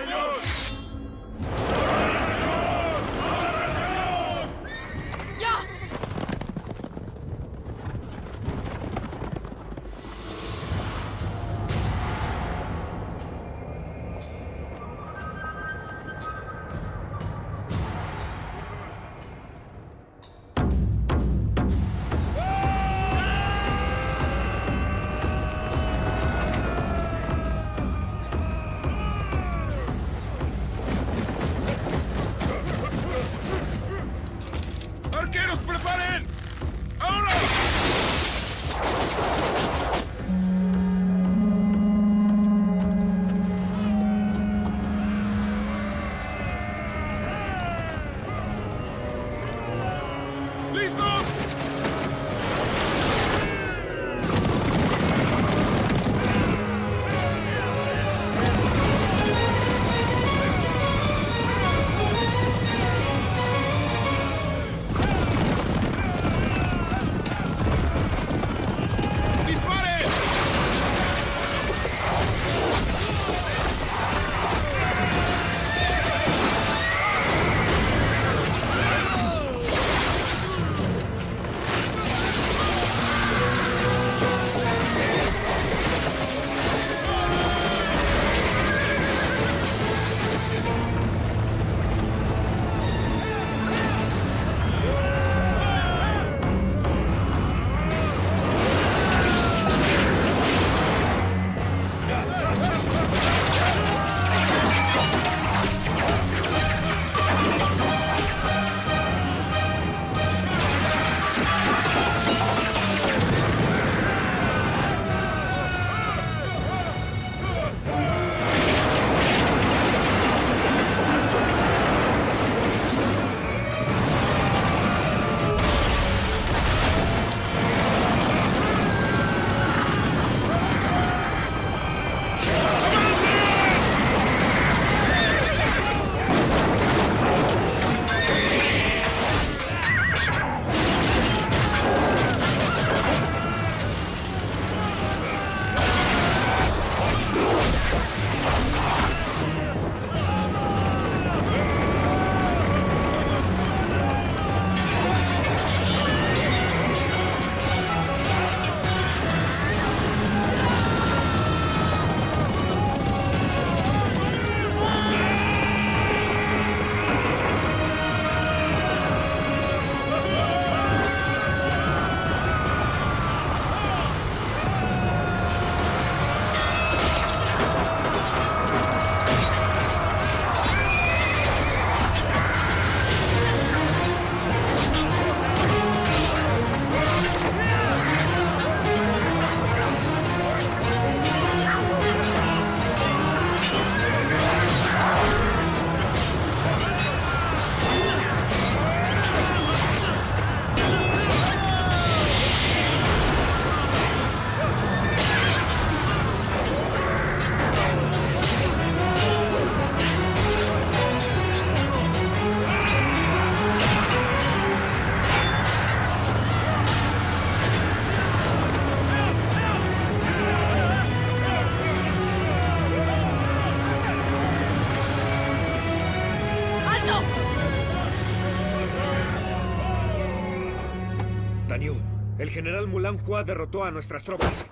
[SPEAKER 17] Taniu, el general Mulan Hua derrotó a nuestras tropas.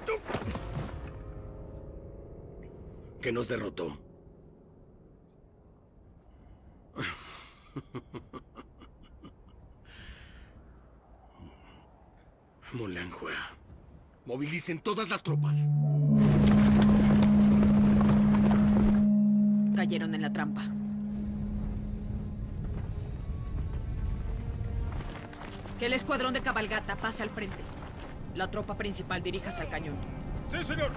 [SPEAKER 14] ¿Qué nos derrotó? Mulan Hua.
[SPEAKER 1] Movilicen todas las tropas.
[SPEAKER 12] Cayeron en la trampa. Que el escuadrón de cabalgata pase al frente. La tropa principal diríjase al cañón.
[SPEAKER 16] ¡Sí, señor!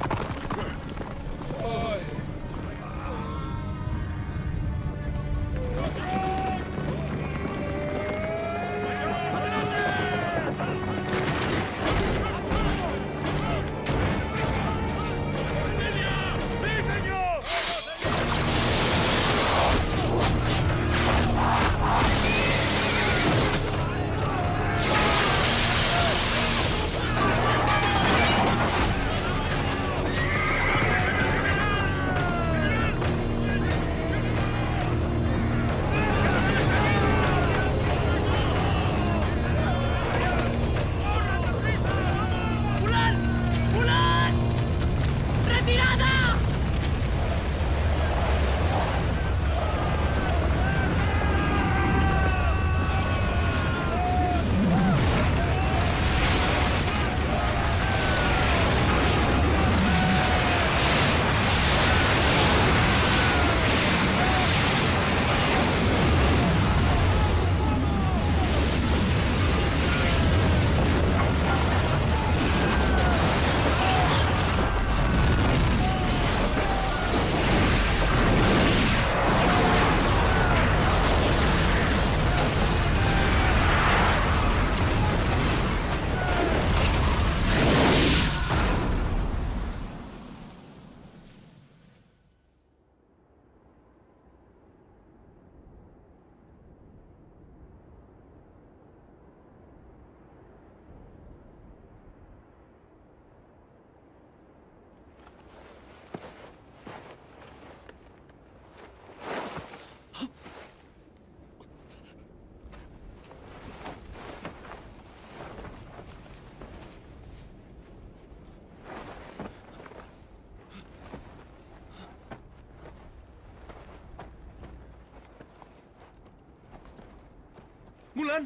[SPEAKER 19] ¡Mulan!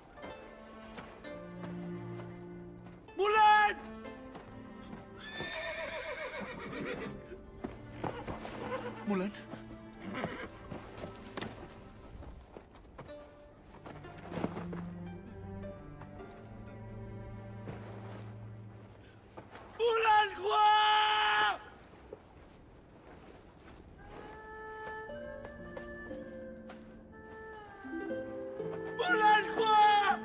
[SPEAKER 19] ¡Mulan!
[SPEAKER 4] Mulan.
[SPEAKER 16] ¡Mulan Hua! ¡Mulan Hua!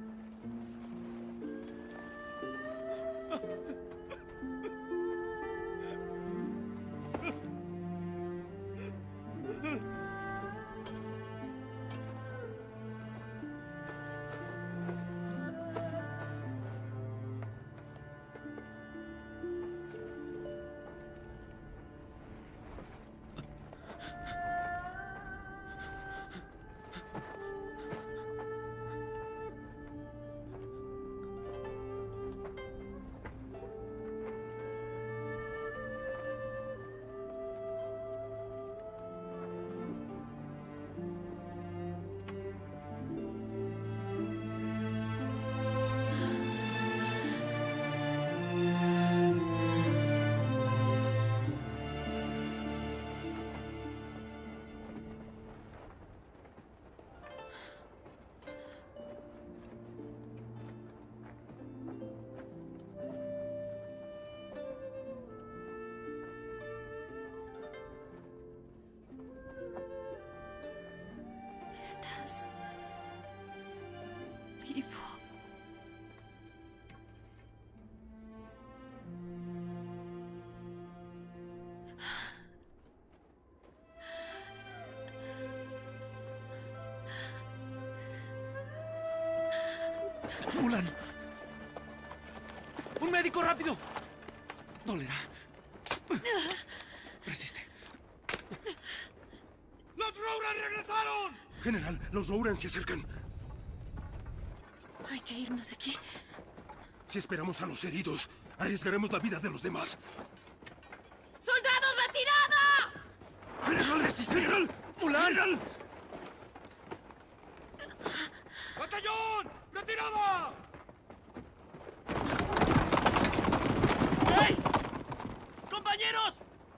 [SPEAKER 5] Estás vivo.
[SPEAKER 4] Mulan. ¡Un médico rápido! Dolerá. Resiste.
[SPEAKER 16] ¡Los Rouran regresaron!
[SPEAKER 7] General, los Rouran se acercan.
[SPEAKER 5] Hay que irnos de aquí.
[SPEAKER 7] Si esperamos a los heridos, arriesgaremos la vida de los demás.
[SPEAKER 12] ¡Soldados, retirada!
[SPEAKER 7] ¡General, resistir! ¡Mulan! ¡General!
[SPEAKER 10] ¡Batallón! ¡Retirada!
[SPEAKER 19] ¡Hey! ¡Compañeros!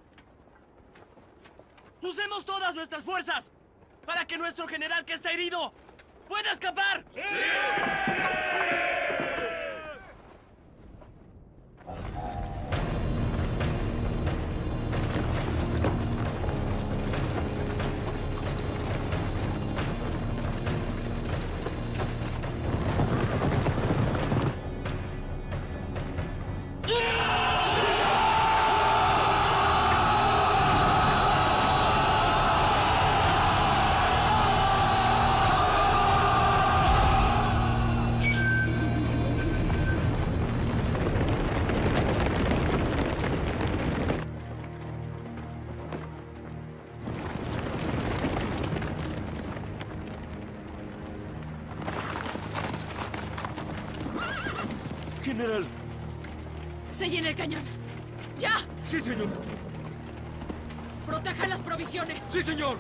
[SPEAKER 19] ¡Usemos todas nuestras fuerzas para que nuestro general que está herido pueda escapar! ¡Sí!
[SPEAKER 7] General.
[SPEAKER 12] Sellen el cañón. ¡Ya!
[SPEAKER 10] Sí, señor.
[SPEAKER 12] Protejan las provisiones.
[SPEAKER 10] Sí, señor.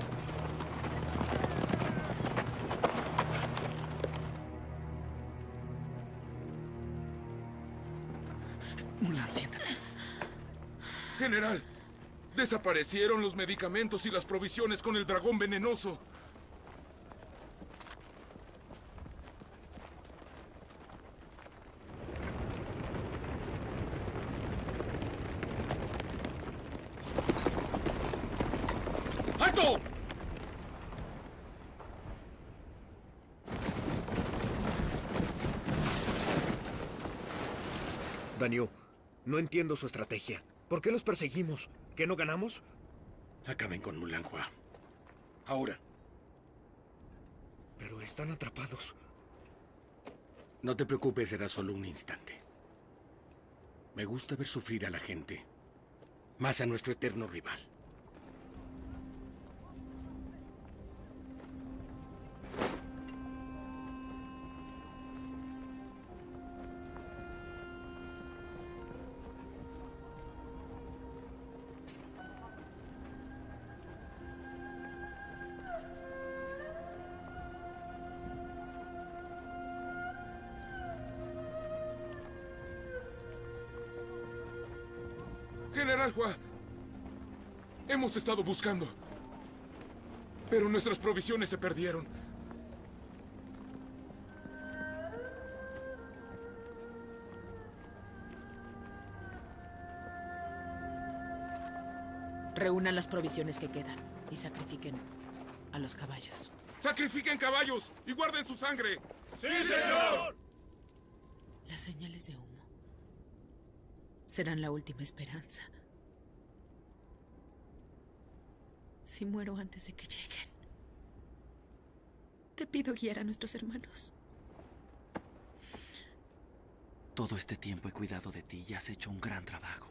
[SPEAKER 4] Mulan, siéntate.
[SPEAKER 18] General, desaparecieron los medicamentos y las provisiones con el dragón venenoso.
[SPEAKER 10] ¡Alto!
[SPEAKER 17] Danio, no entiendo su estrategia. ¿Por qué los perseguimos? ¿Que no ganamos?
[SPEAKER 1] Acaben con Mulan Hua.
[SPEAKER 18] Ahora.
[SPEAKER 17] Pero están atrapados.
[SPEAKER 1] No te preocupes, será solo un instante. Me gusta ver sufrir a la gente. Más a nuestro eterno rival.
[SPEAKER 18] General Hua, hemos estado buscando, pero nuestras provisiones se perdieron.
[SPEAKER 12] Reúnan las provisiones que quedan y sacrifiquen a los caballos.
[SPEAKER 18] ¡Sacrifiquen caballos y guarden su sangre!
[SPEAKER 10] ¡Sí, señor!
[SPEAKER 12] Las señales de humo serán la última esperanza. Si muero antes de que lleguen, te pido guiar a nuestros hermanos.
[SPEAKER 4] Todo este tiempo he cuidado de ti y has hecho un gran trabajo.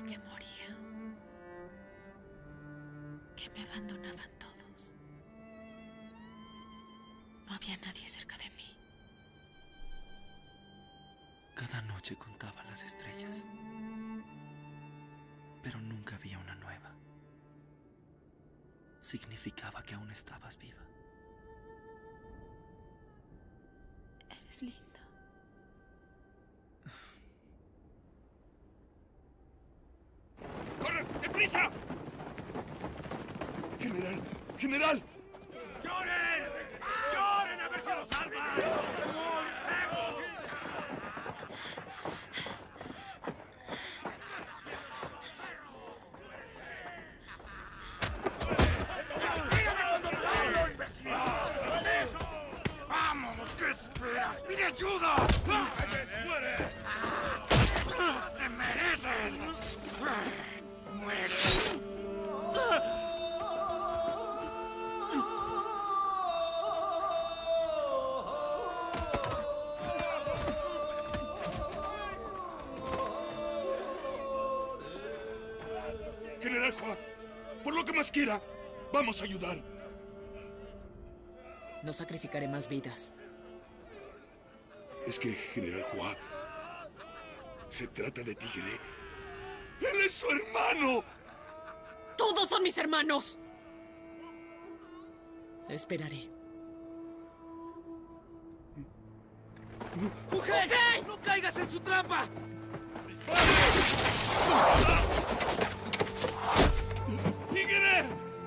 [SPEAKER 5] que moría, que me abandonaban todos. No había nadie cerca de mí.
[SPEAKER 4] Cada noche contaba las estrellas, pero nunca había una nueva. Significaba que aún estabas viva.
[SPEAKER 5] Eres lindo.
[SPEAKER 9] ¡Corre! ¡Deprisa! ¡General! ¡General!
[SPEAKER 16] ¡Lloren! ¡Lloren a ver si lo salvan!
[SPEAKER 9] ¡Vamos! ¿Qué esperas? ¡Pide ayuda! ¡Te mereces! ¡Muere! General Hua, por lo que más quiera, vamos a ayudar.
[SPEAKER 12] No sacrificaré más vidas.
[SPEAKER 9] Es que, General Hua, se trata de Tigre. ¡Él es su hermano!
[SPEAKER 12] ¡Todos son mis hermanos! Esperaré.
[SPEAKER 16] ¡Mujer! ¡No caigas en su trampa!
[SPEAKER 9] ¡Tigre!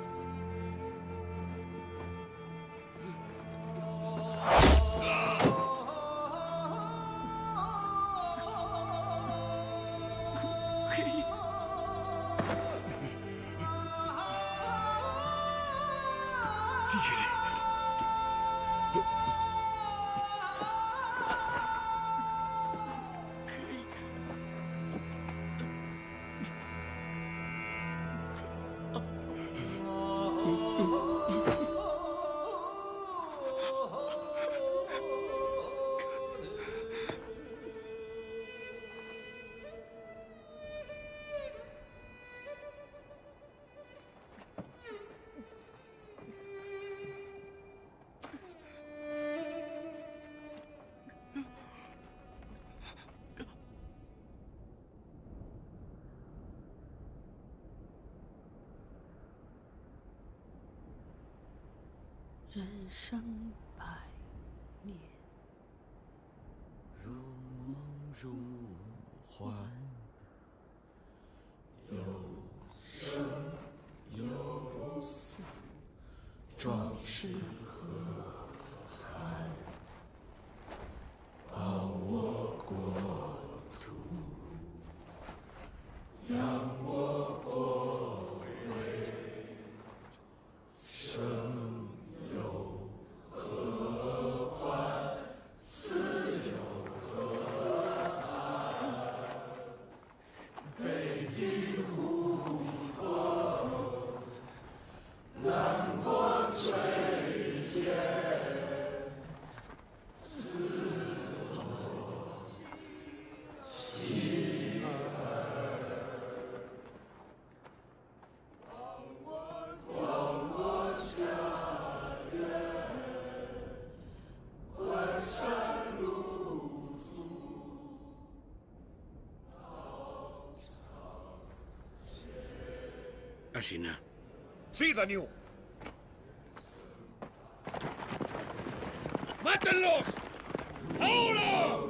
[SPEAKER 3] 人生百年，如梦如幻，有生有死，壮士何憾？保我国土，扬我国威，生有何患？死有何憾？北地呼风，南国炊烟，四方妻儿，望我家园，关山露宿。
[SPEAKER 9] Ashina.
[SPEAKER 2] ¡Sí, Daniel!
[SPEAKER 16] ¡Mátenlos! ¡Ahora!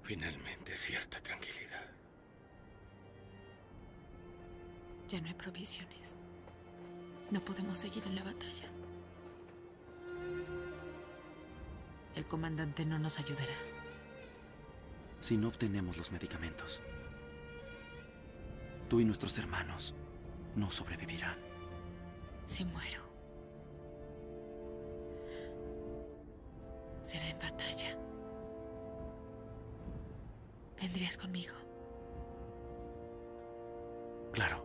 [SPEAKER 1] Finalmente, cierta tranquilidad.
[SPEAKER 5] Ya no hay provisiones. No podemos seguir en la batalla. El comandante no nos ayudará.
[SPEAKER 4] Si no obtenemos los medicamentos, tú y nuestros hermanos no sobrevivirán.
[SPEAKER 5] Si muero, será en batalla. ¿Vendrías conmigo?
[SPEAKER 4] Claro.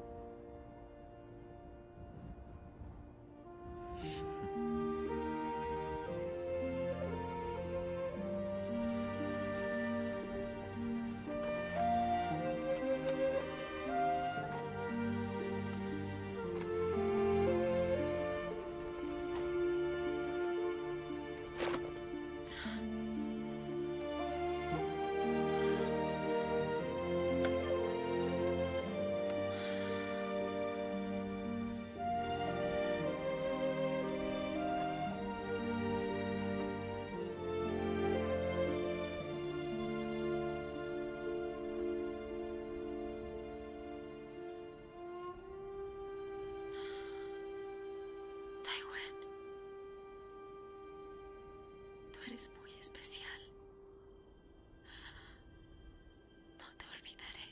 [SPEAKER 5] Tywin, tú eres muy especial. No te olvidaré.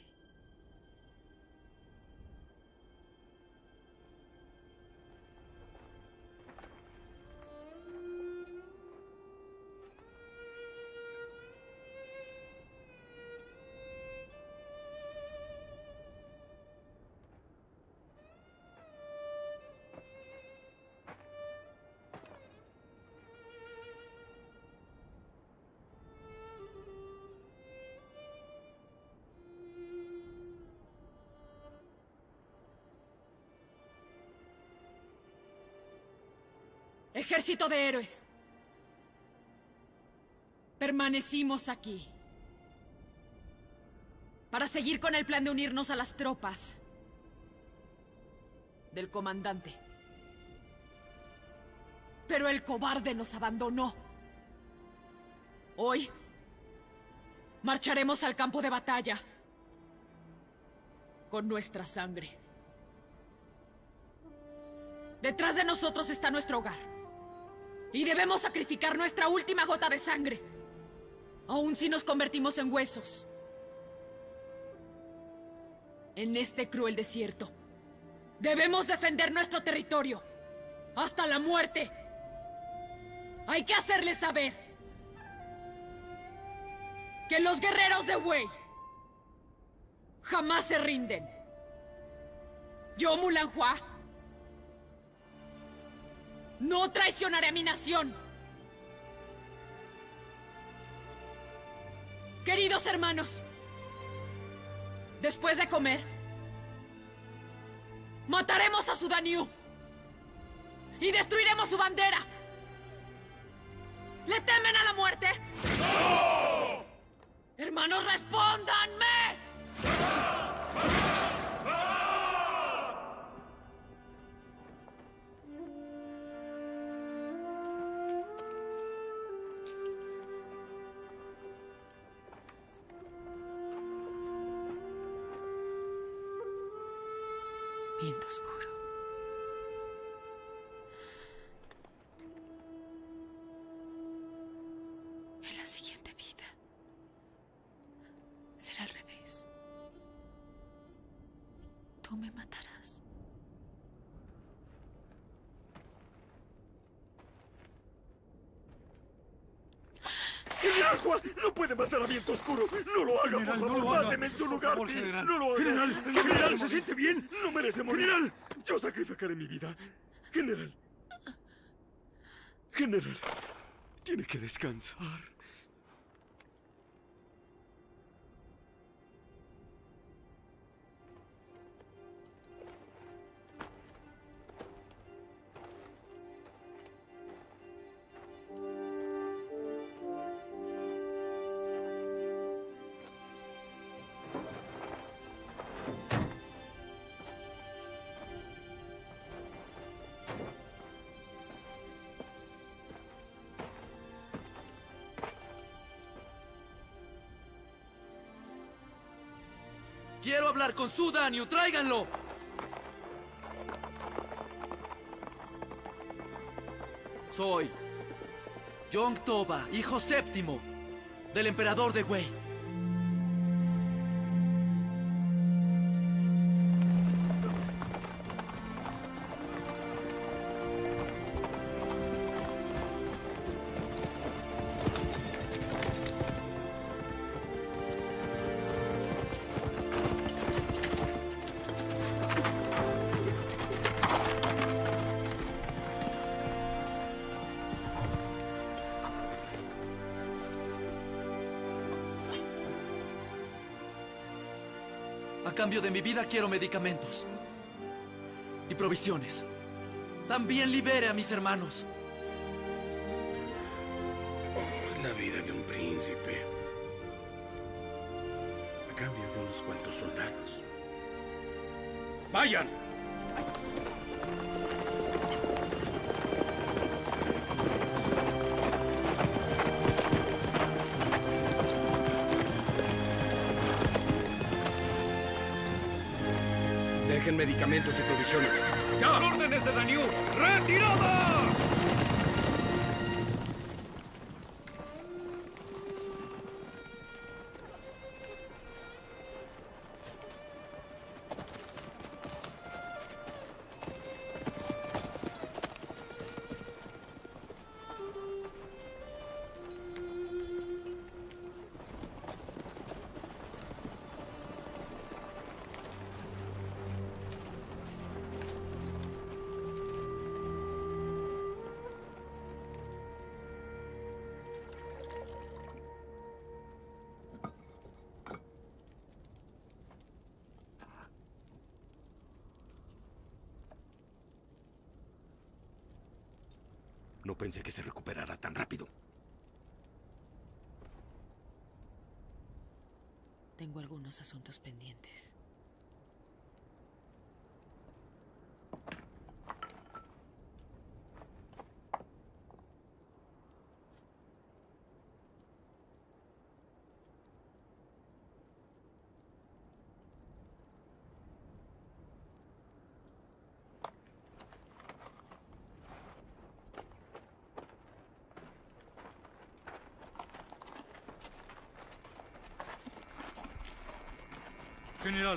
[SPEAKER 12] Ejército de héroes. Permanecimos aquí para seguir con el plan de unirnos a las tropas del comandante. Pero el cobarde nos abandonó. Hoy marcharemos al campo de batalla con nuestra sangre. Detrás de nosotros está nuestro hogar. Y debemos sacrificar nuestra última gota de sangre, aun si nos convertimos en huesos. En este cruel desierto, debemos defender nuestro territorio hasta la muerte. Hay que hacerles saber que los guerreros de Wei jamás se rinden. Yo, Mulan Hua, no traicionaré a mi nación. Queridos hermanos, después de comer, mataremos a Su Daniu y destruiremos su bandera. ¿Le temen a la muerte? ¡No! Hermanos, respóndanme.
[SPEAKER 5] Viento oscuro. En la siguiente vida será al revés. Tú me matarás.
[SPEAKER 9] ¡General Juan! ¡No puede matar a Viento Oscuro! ¡No lo haga,
[SPEAKER 7] General,
[SPEAKER 9] por favor!
[SPEAKER 7] no lo haga.
[SPEAKER 9] ¡Máteme en su lugar!
[SPEAKER 7] Por favor, general.
[SPEAKER 9] ¡No lo haga!
[SPEAKER 7] General,
[SPEAKER 9] ¡General, se siente bien! ¡No merece morir! ¡General! Yo sacrificaré mi vida. ¡General! ¡General! Tiene que descansar.
[SPEAKER 4] Quiero hablar con Su Danyu. ¡Tráiganlo! Soy Yong Toba, hijo séptimo del emperador de Wei. A cambio de mi vida quiero medicamentos y provisiones. También libere a mis hermanos.
[SPEAKER 9] Oh, la vida de un príncipe. A cambio de unos cuantos soldados. ¡Vayan! Dejen medicamentos y provisiones. ¡Ya! ¡Órdenes de Danyu! ¡Retirada! No pensé que se recuperara tan rápido.
[SPEAKER 12] Tengo algunos asuntos pendientes.
[SPEAKER 6] General.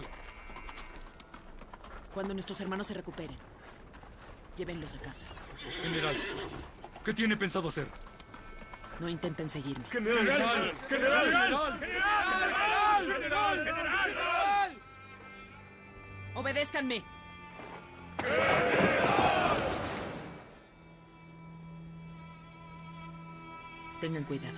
[SPEAKER 12] Cuando nuestros hermanos se recuperen, llévenlos a casa.
[SPEAKER 6] General, ¿qué tiene pensado hacer?
[SPEAKER 12] No intenten seguirme.
[SPEAKER 6] ¡General! ¡General! ¡General!
[SPEAKER 12] ¡Obedézcanme! Tengan cuidado.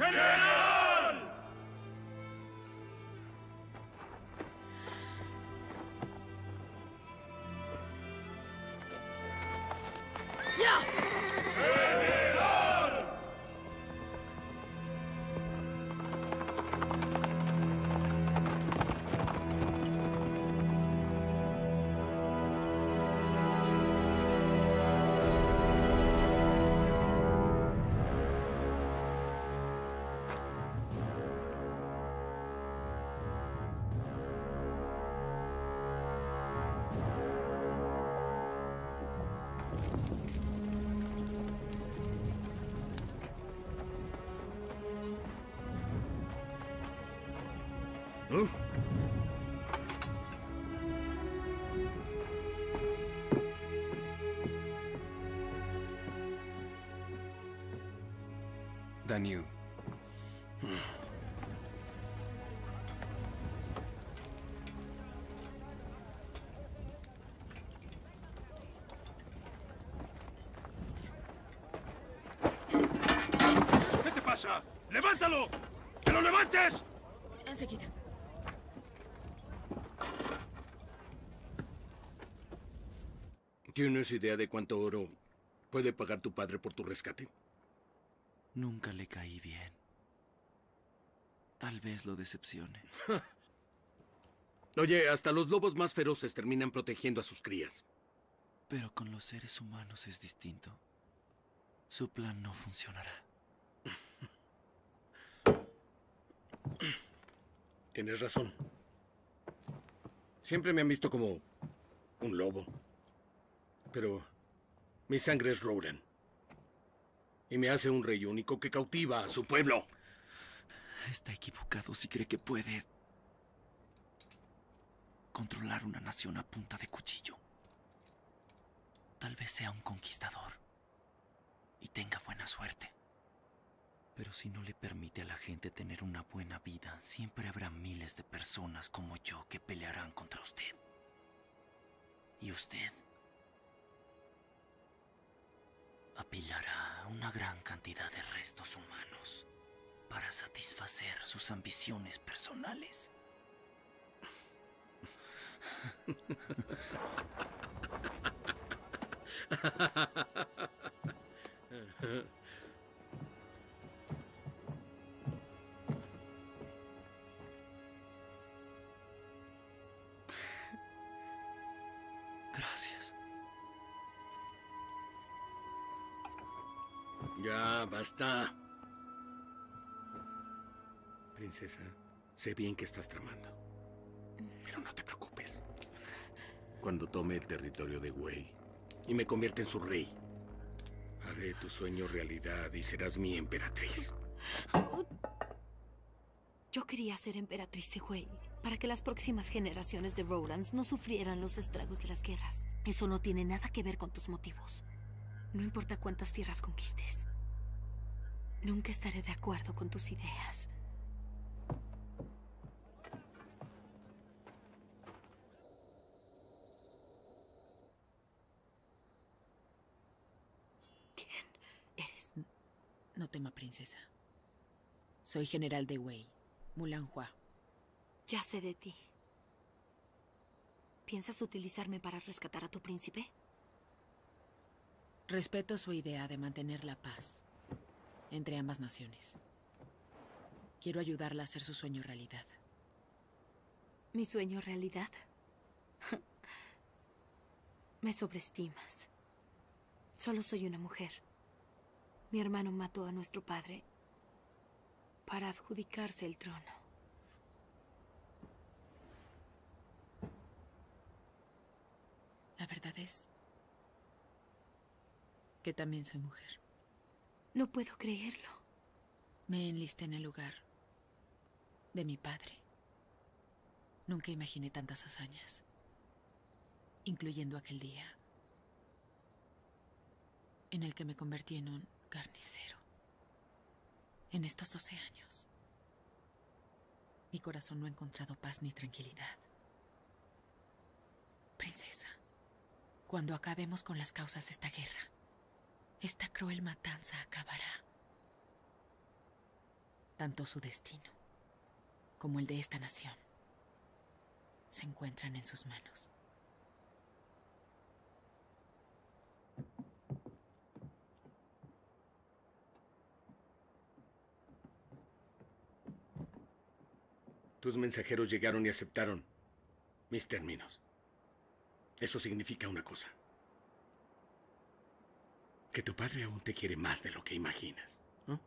[SPEAKER 21] Danyu.
[SPEAKER 9] ¿Qué te pasa? ¡Levántalo! ¡Que lo levantes!
[SPEAKER 12] Enseguida.
[SPEAKER 1] ¿Tienes idea de cuánto oro puede pagar tu padre por tu rescate?
[SPEAKER 4] Nunca le caí bien. Tal vez lo decepcione.
[SPEAKER 1] Oye, hasta los lobos más feroces terminan protegiendo a sus crías.
[SPEAKER 4] Pero con los seres humanos es distinto. Su plan no funcionará.
[SPEAKER 1] Tienes razón. Siempre me han visto como un lobo. Pero mi sangre es Roran. Y me hace un rey único que cautiva a su pueblo.
[SPEAKER 4] Está equivocado si cree que puede controlar una nación a punta de cuchillo. Tal vez sea un conquistador y tenga buena suerte. Pero si no le permite a la gente tener una buena vida, siempre habrá miles de personas como yo que pelearán contra usted. Y usted apilará una gran cantidad de restos humanos para satisfacer sus ambiciones personales. Gracias.
[SPEAKER 1] Ya, basta. Princesa, sé bien que estás tramando. Pero no te preocupes. Cuando tome el territorio de Wei y me convierta en su rey, haré tu sueño realidad y serás mi emperatriz.
[SPEAKER 20] Yo quería ser emperatriz de Wei para que las próximas generaciones de Rorans no sufrieran los estragos de las guerras. Eso no tiene nada que ver con tus motivos. No importa cuántas tierras conquistes. Nunca estaré de acuerdo con tus ideas.
[SPEAKER 5] ¿Quién eres? No tema, princesa. Soy general de Wei, Mulan Hua.
[SPEAKER 20] Ya sé de ti. ¿Piensas utilizarme para rescatar a tu príncipe?
[SPEAKER 5] Respeto su idea de mantener la paz entre ambas naciones. Quiero ayudarla a hacer su sueño realidad.
[SPEAKER 20] ¿Mi sueño realidad? Me sobreestimas. Solo soy una mujer. Mi hermano mató a nuestro padre para adjudicarse el trono.
[SPEAKER 5] La verdad es que también soy mujer.
[SPEAKER 20] No puedo creerlo.
[SPEAKER 5] Me enlisté en el lugar de mi padre. Nunca imaginé tantas hazañas, incluyendo aquel día en el que me convertí en un carnicero. En estos 12 años, mi corazón no ha encontrado paz ni tranquilidad. Princesa, cuando acabemos con las causas de esta guerra, esta cruel matanza acabará. Tanto su destino como el de esta nación se encuentran en sus manos.
[SPEAKER 1] Tus mensajeros llegaron y aceptaron mis términos. Eso significa una cosa. Que tu padre aún te quiere más de lo que imaginas.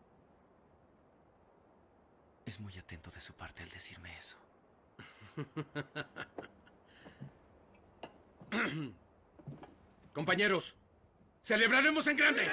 [SPEAKER 4] Es muy atento de su parte al decirme eso.
[SPEAKER 1] Compañeros, celebraremos en grande.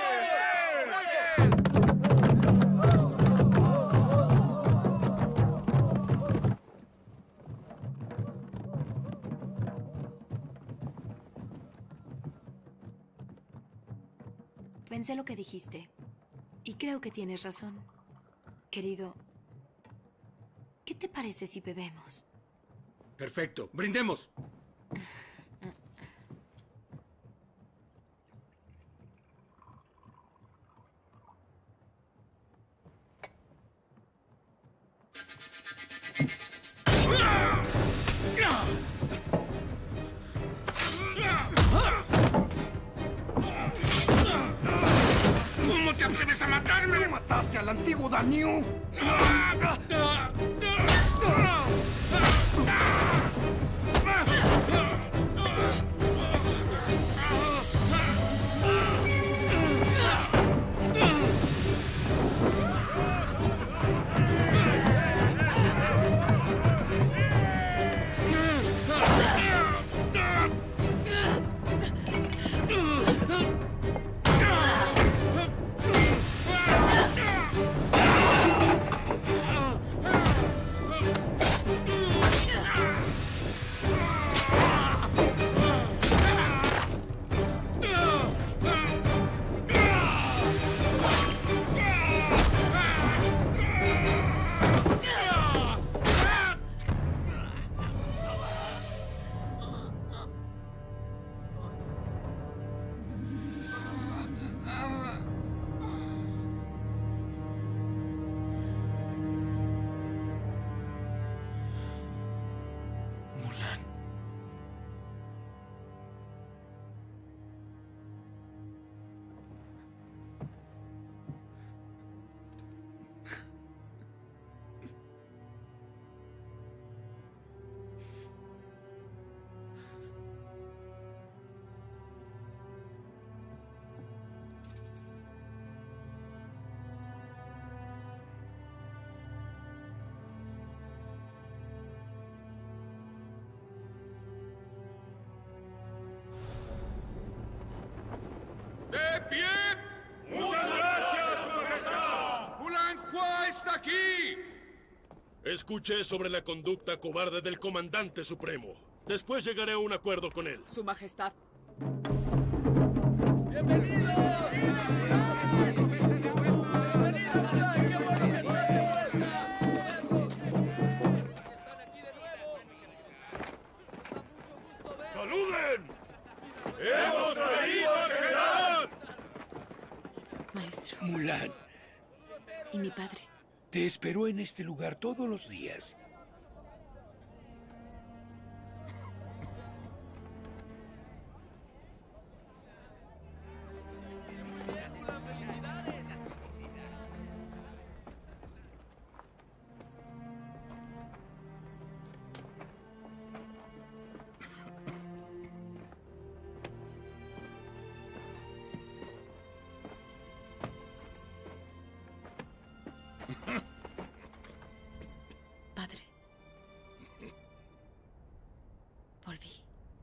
[SPEAKER 20] Pensé lo que dijiste. Y creo que tienes razón. Querido, ¿qué te parece si bebemos?
[SPEAKER 1] Perfecto, brindemos.
[SPEAKER 16] ¿Cómo te atreves a matarme?
[SPEAKER 13] ¡Tú mataste al antiguo Daniu!
[SPEAKER 18] de pie!
[SPEAKER 16] ¡Muchas gracias, Su Majestad!
[SPEAKER 18] ¡Mulan Hua está aquí!
[SPEAKER 14] Escuché sobre la conducta cobarde del comandante supremo. Después llegaré a un acuerdo con él.
[SPEAKER 12] Su Majestad.
[SPEAKER 16] ¡Saluden! ¡Hemos traído al general!
[SPEAKER 5] Maestro.
[SPEAKER 1] Mulan,
[SPEAKER 5] ¿Y mi padre?
[SPEAKER 1] te esperó en este lugar todos los días.
[SPEAKER 5] Padre. Volví.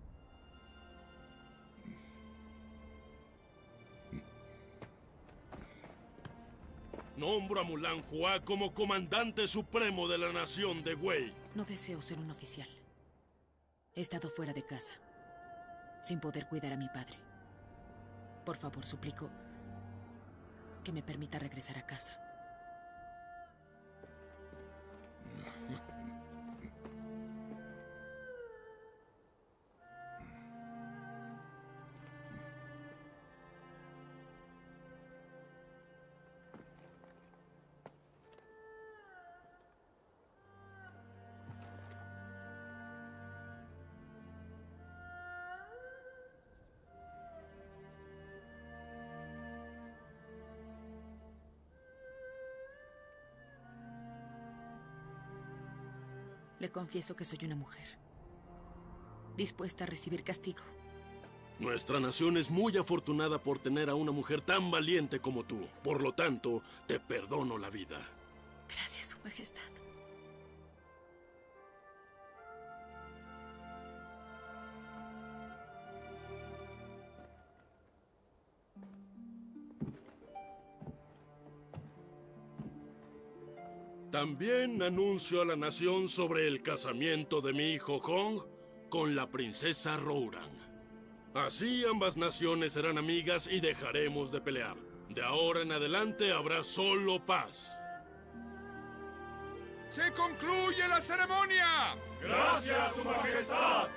[SPEAKER 14] Nombro a Mulan Hua como comandante supremo de la nación de Wei.
[SPEAKER 12] No deseo ser un oficial. He estado fuera de casa, sin poder cuidar a mi padre. Por favor, suplico que me permita regresar a casa. Le confieso que soy una mujer, dispuesta a recibir castigo.
[SPEAKER 14] Nuestra nación es muy afortunada por tener a una mujer tan valiente como tú. Por lo tanto, te perdono la vida.
[SPEAKER 5] Gracias, Su Majestad.
[SPEAKER 14] También anuncio a la nación sobre el casamiento de mi hijo Hong con la princesa Rouran. Así ambas naciones serán amigas y dejaremos de pelear. De ahora en adelante habrá solo paz.
[SPEAKER 18] ¡Se concluye la ceremonia!
[SPEAKER 16] ¡Gracias, Su Majestad!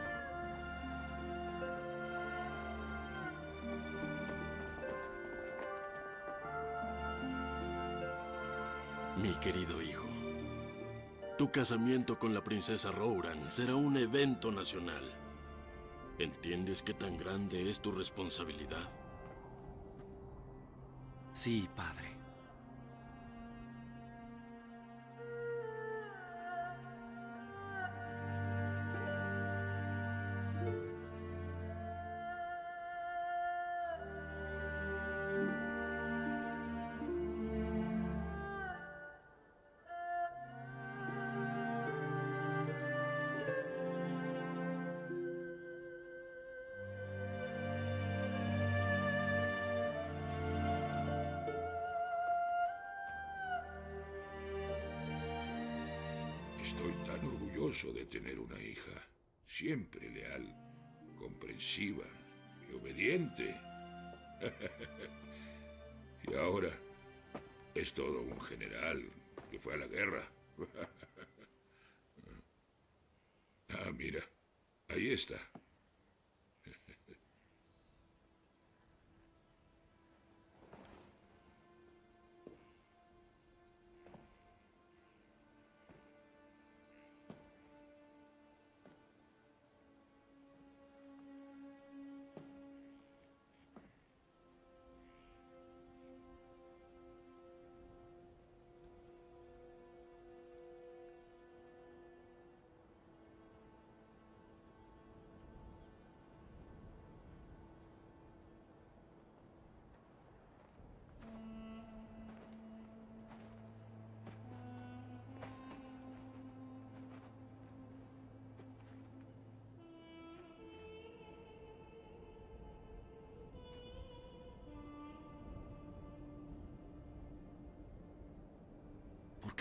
[SPEAKER 14] Mi querido hijo, tu casamiento con la princesa Rouran será un evento nacional. ¿Entiendes qué tan grande es tu responsabilidad?
[SPEAKER 4] Sí, padre.
[SPEAKER 11] Estoy tan orgulloso de tener una hija, siempre leal, comprensiva y obediente. Y ahora es todo un general que fue a la guerra. Ah, mira, ahí está.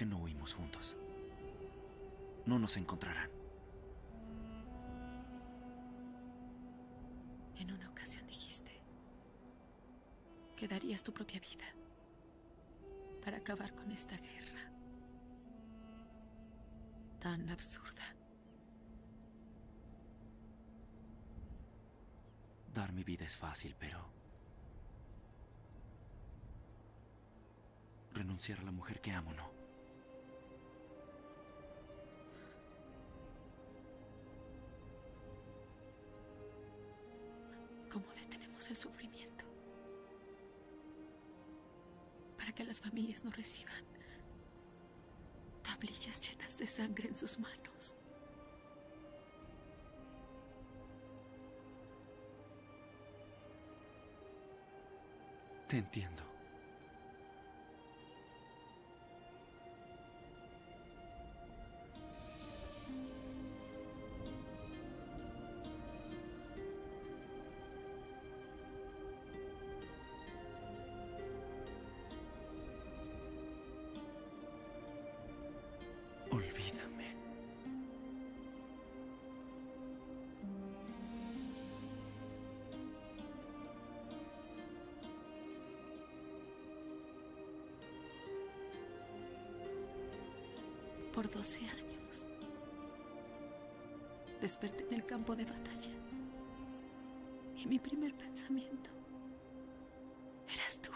[SPEAKER 4] qué no huimos juntos? No nos encontrarán.
[SPEAKER 5] En una ocasión dijiste que darías tu propia vida para acabar con esta guerra tan absurda.
[SPEAKER 4] Dar mi vida es fácil, pero renunciar a la mujer que amo no.
[SPEAKER 5] ¿Cómo detenemos el sufrimiento? Para que las familias no reciban tablillas llenas de sangre en sus manos.
[SPEAKER 4] Te entiendo. Olvídame.
[SPEAKER 5] Por 12 años, desperté en el campo de batalla y mi primer pensamiento eras tú.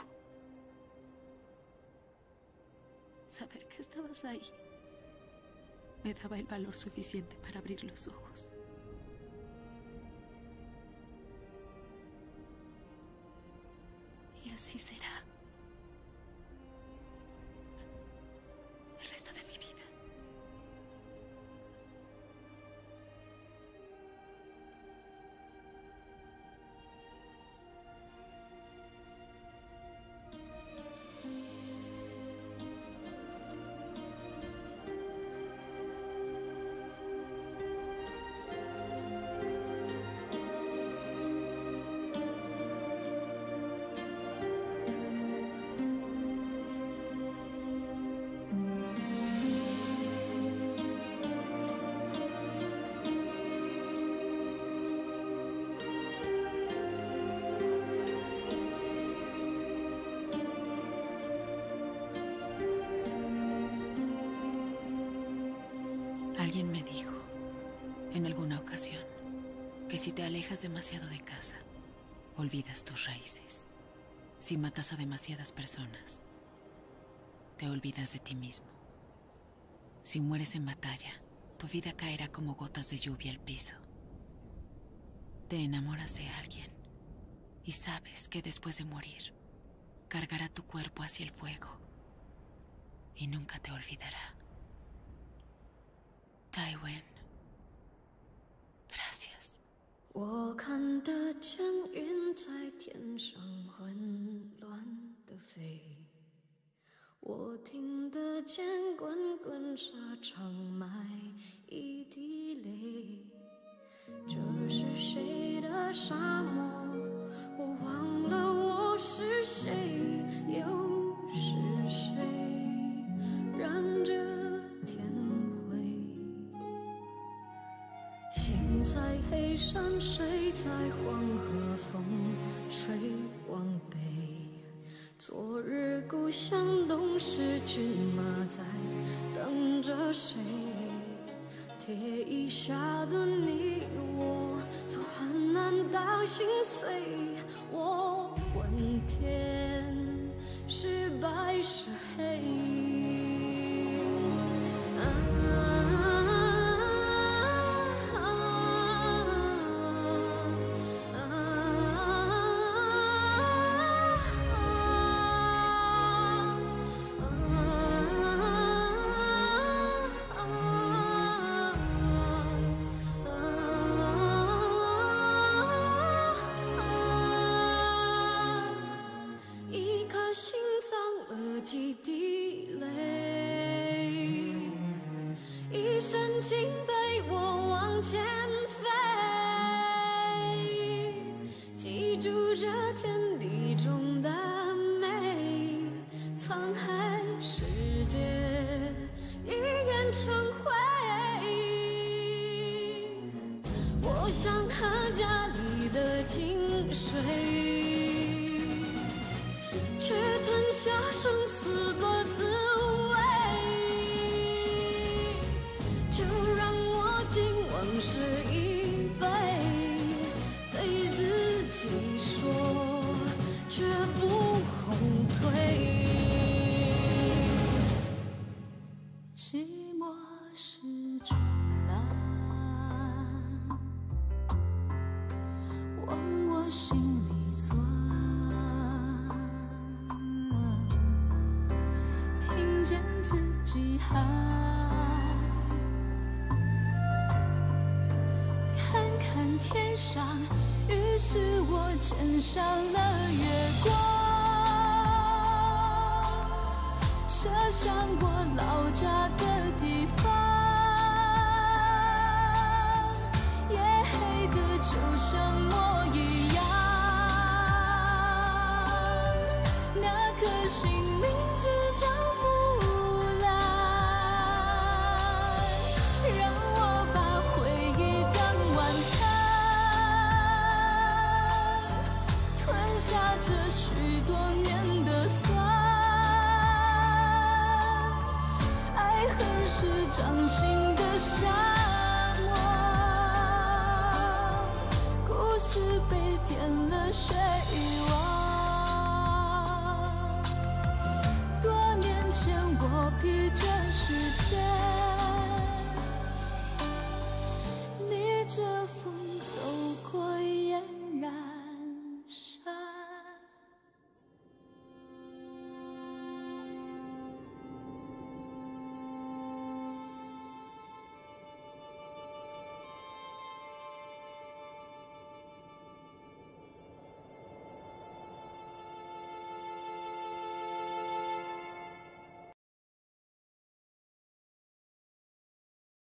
[SPEAKER 5] Saber que estabas ahí me daba el valor suficiente para abrir los ojos. Y así será el resto de mi vida. Alguien me dijo, en alguna ocasión, que si te alejas demasiado de casa, olvidas tus raíces. Si matas a demasiadas personas, te olvidas de ti mismo. Si mueres en batalla, tu vida caerá como gotas de lluvia al piso. Te enamoras de alguien y sabes que después de morir, cargará tu cuerpo hacia el fuego y nunca te olvidará. Tywin, gracias.
[SPEAKER 8] 我看得见云在天上混乱地飞，我听得见滚滚沙场埋一滴泪。这是谁的沙漠？我忘了我是谁，又是谁染着天灰？心在黑山，水在黄河，风吹往北。昨日故乡，东市骏马在等着谁？铁衣下的你我，从患难到心碎。我问天，是白是黑？敬陪我往前飞，记住这天地中的美，沧海世界。 成灰。我想喝家里的井水，却吞下生死的滋味。就让我敬往事一杯，对自己说，绝不后退。寂寞是种浪，往我心里钻，听见自己喊，看看天上，于是我牵上了月光，射向我老家的地方。夜黑的就像墨一样，那颗心名字叫木兰，让我把回忆当晚餐，吞下这许多年的酸，爱恨是掌心的沙漠，故事被点了水网。多年前我疲倦世界。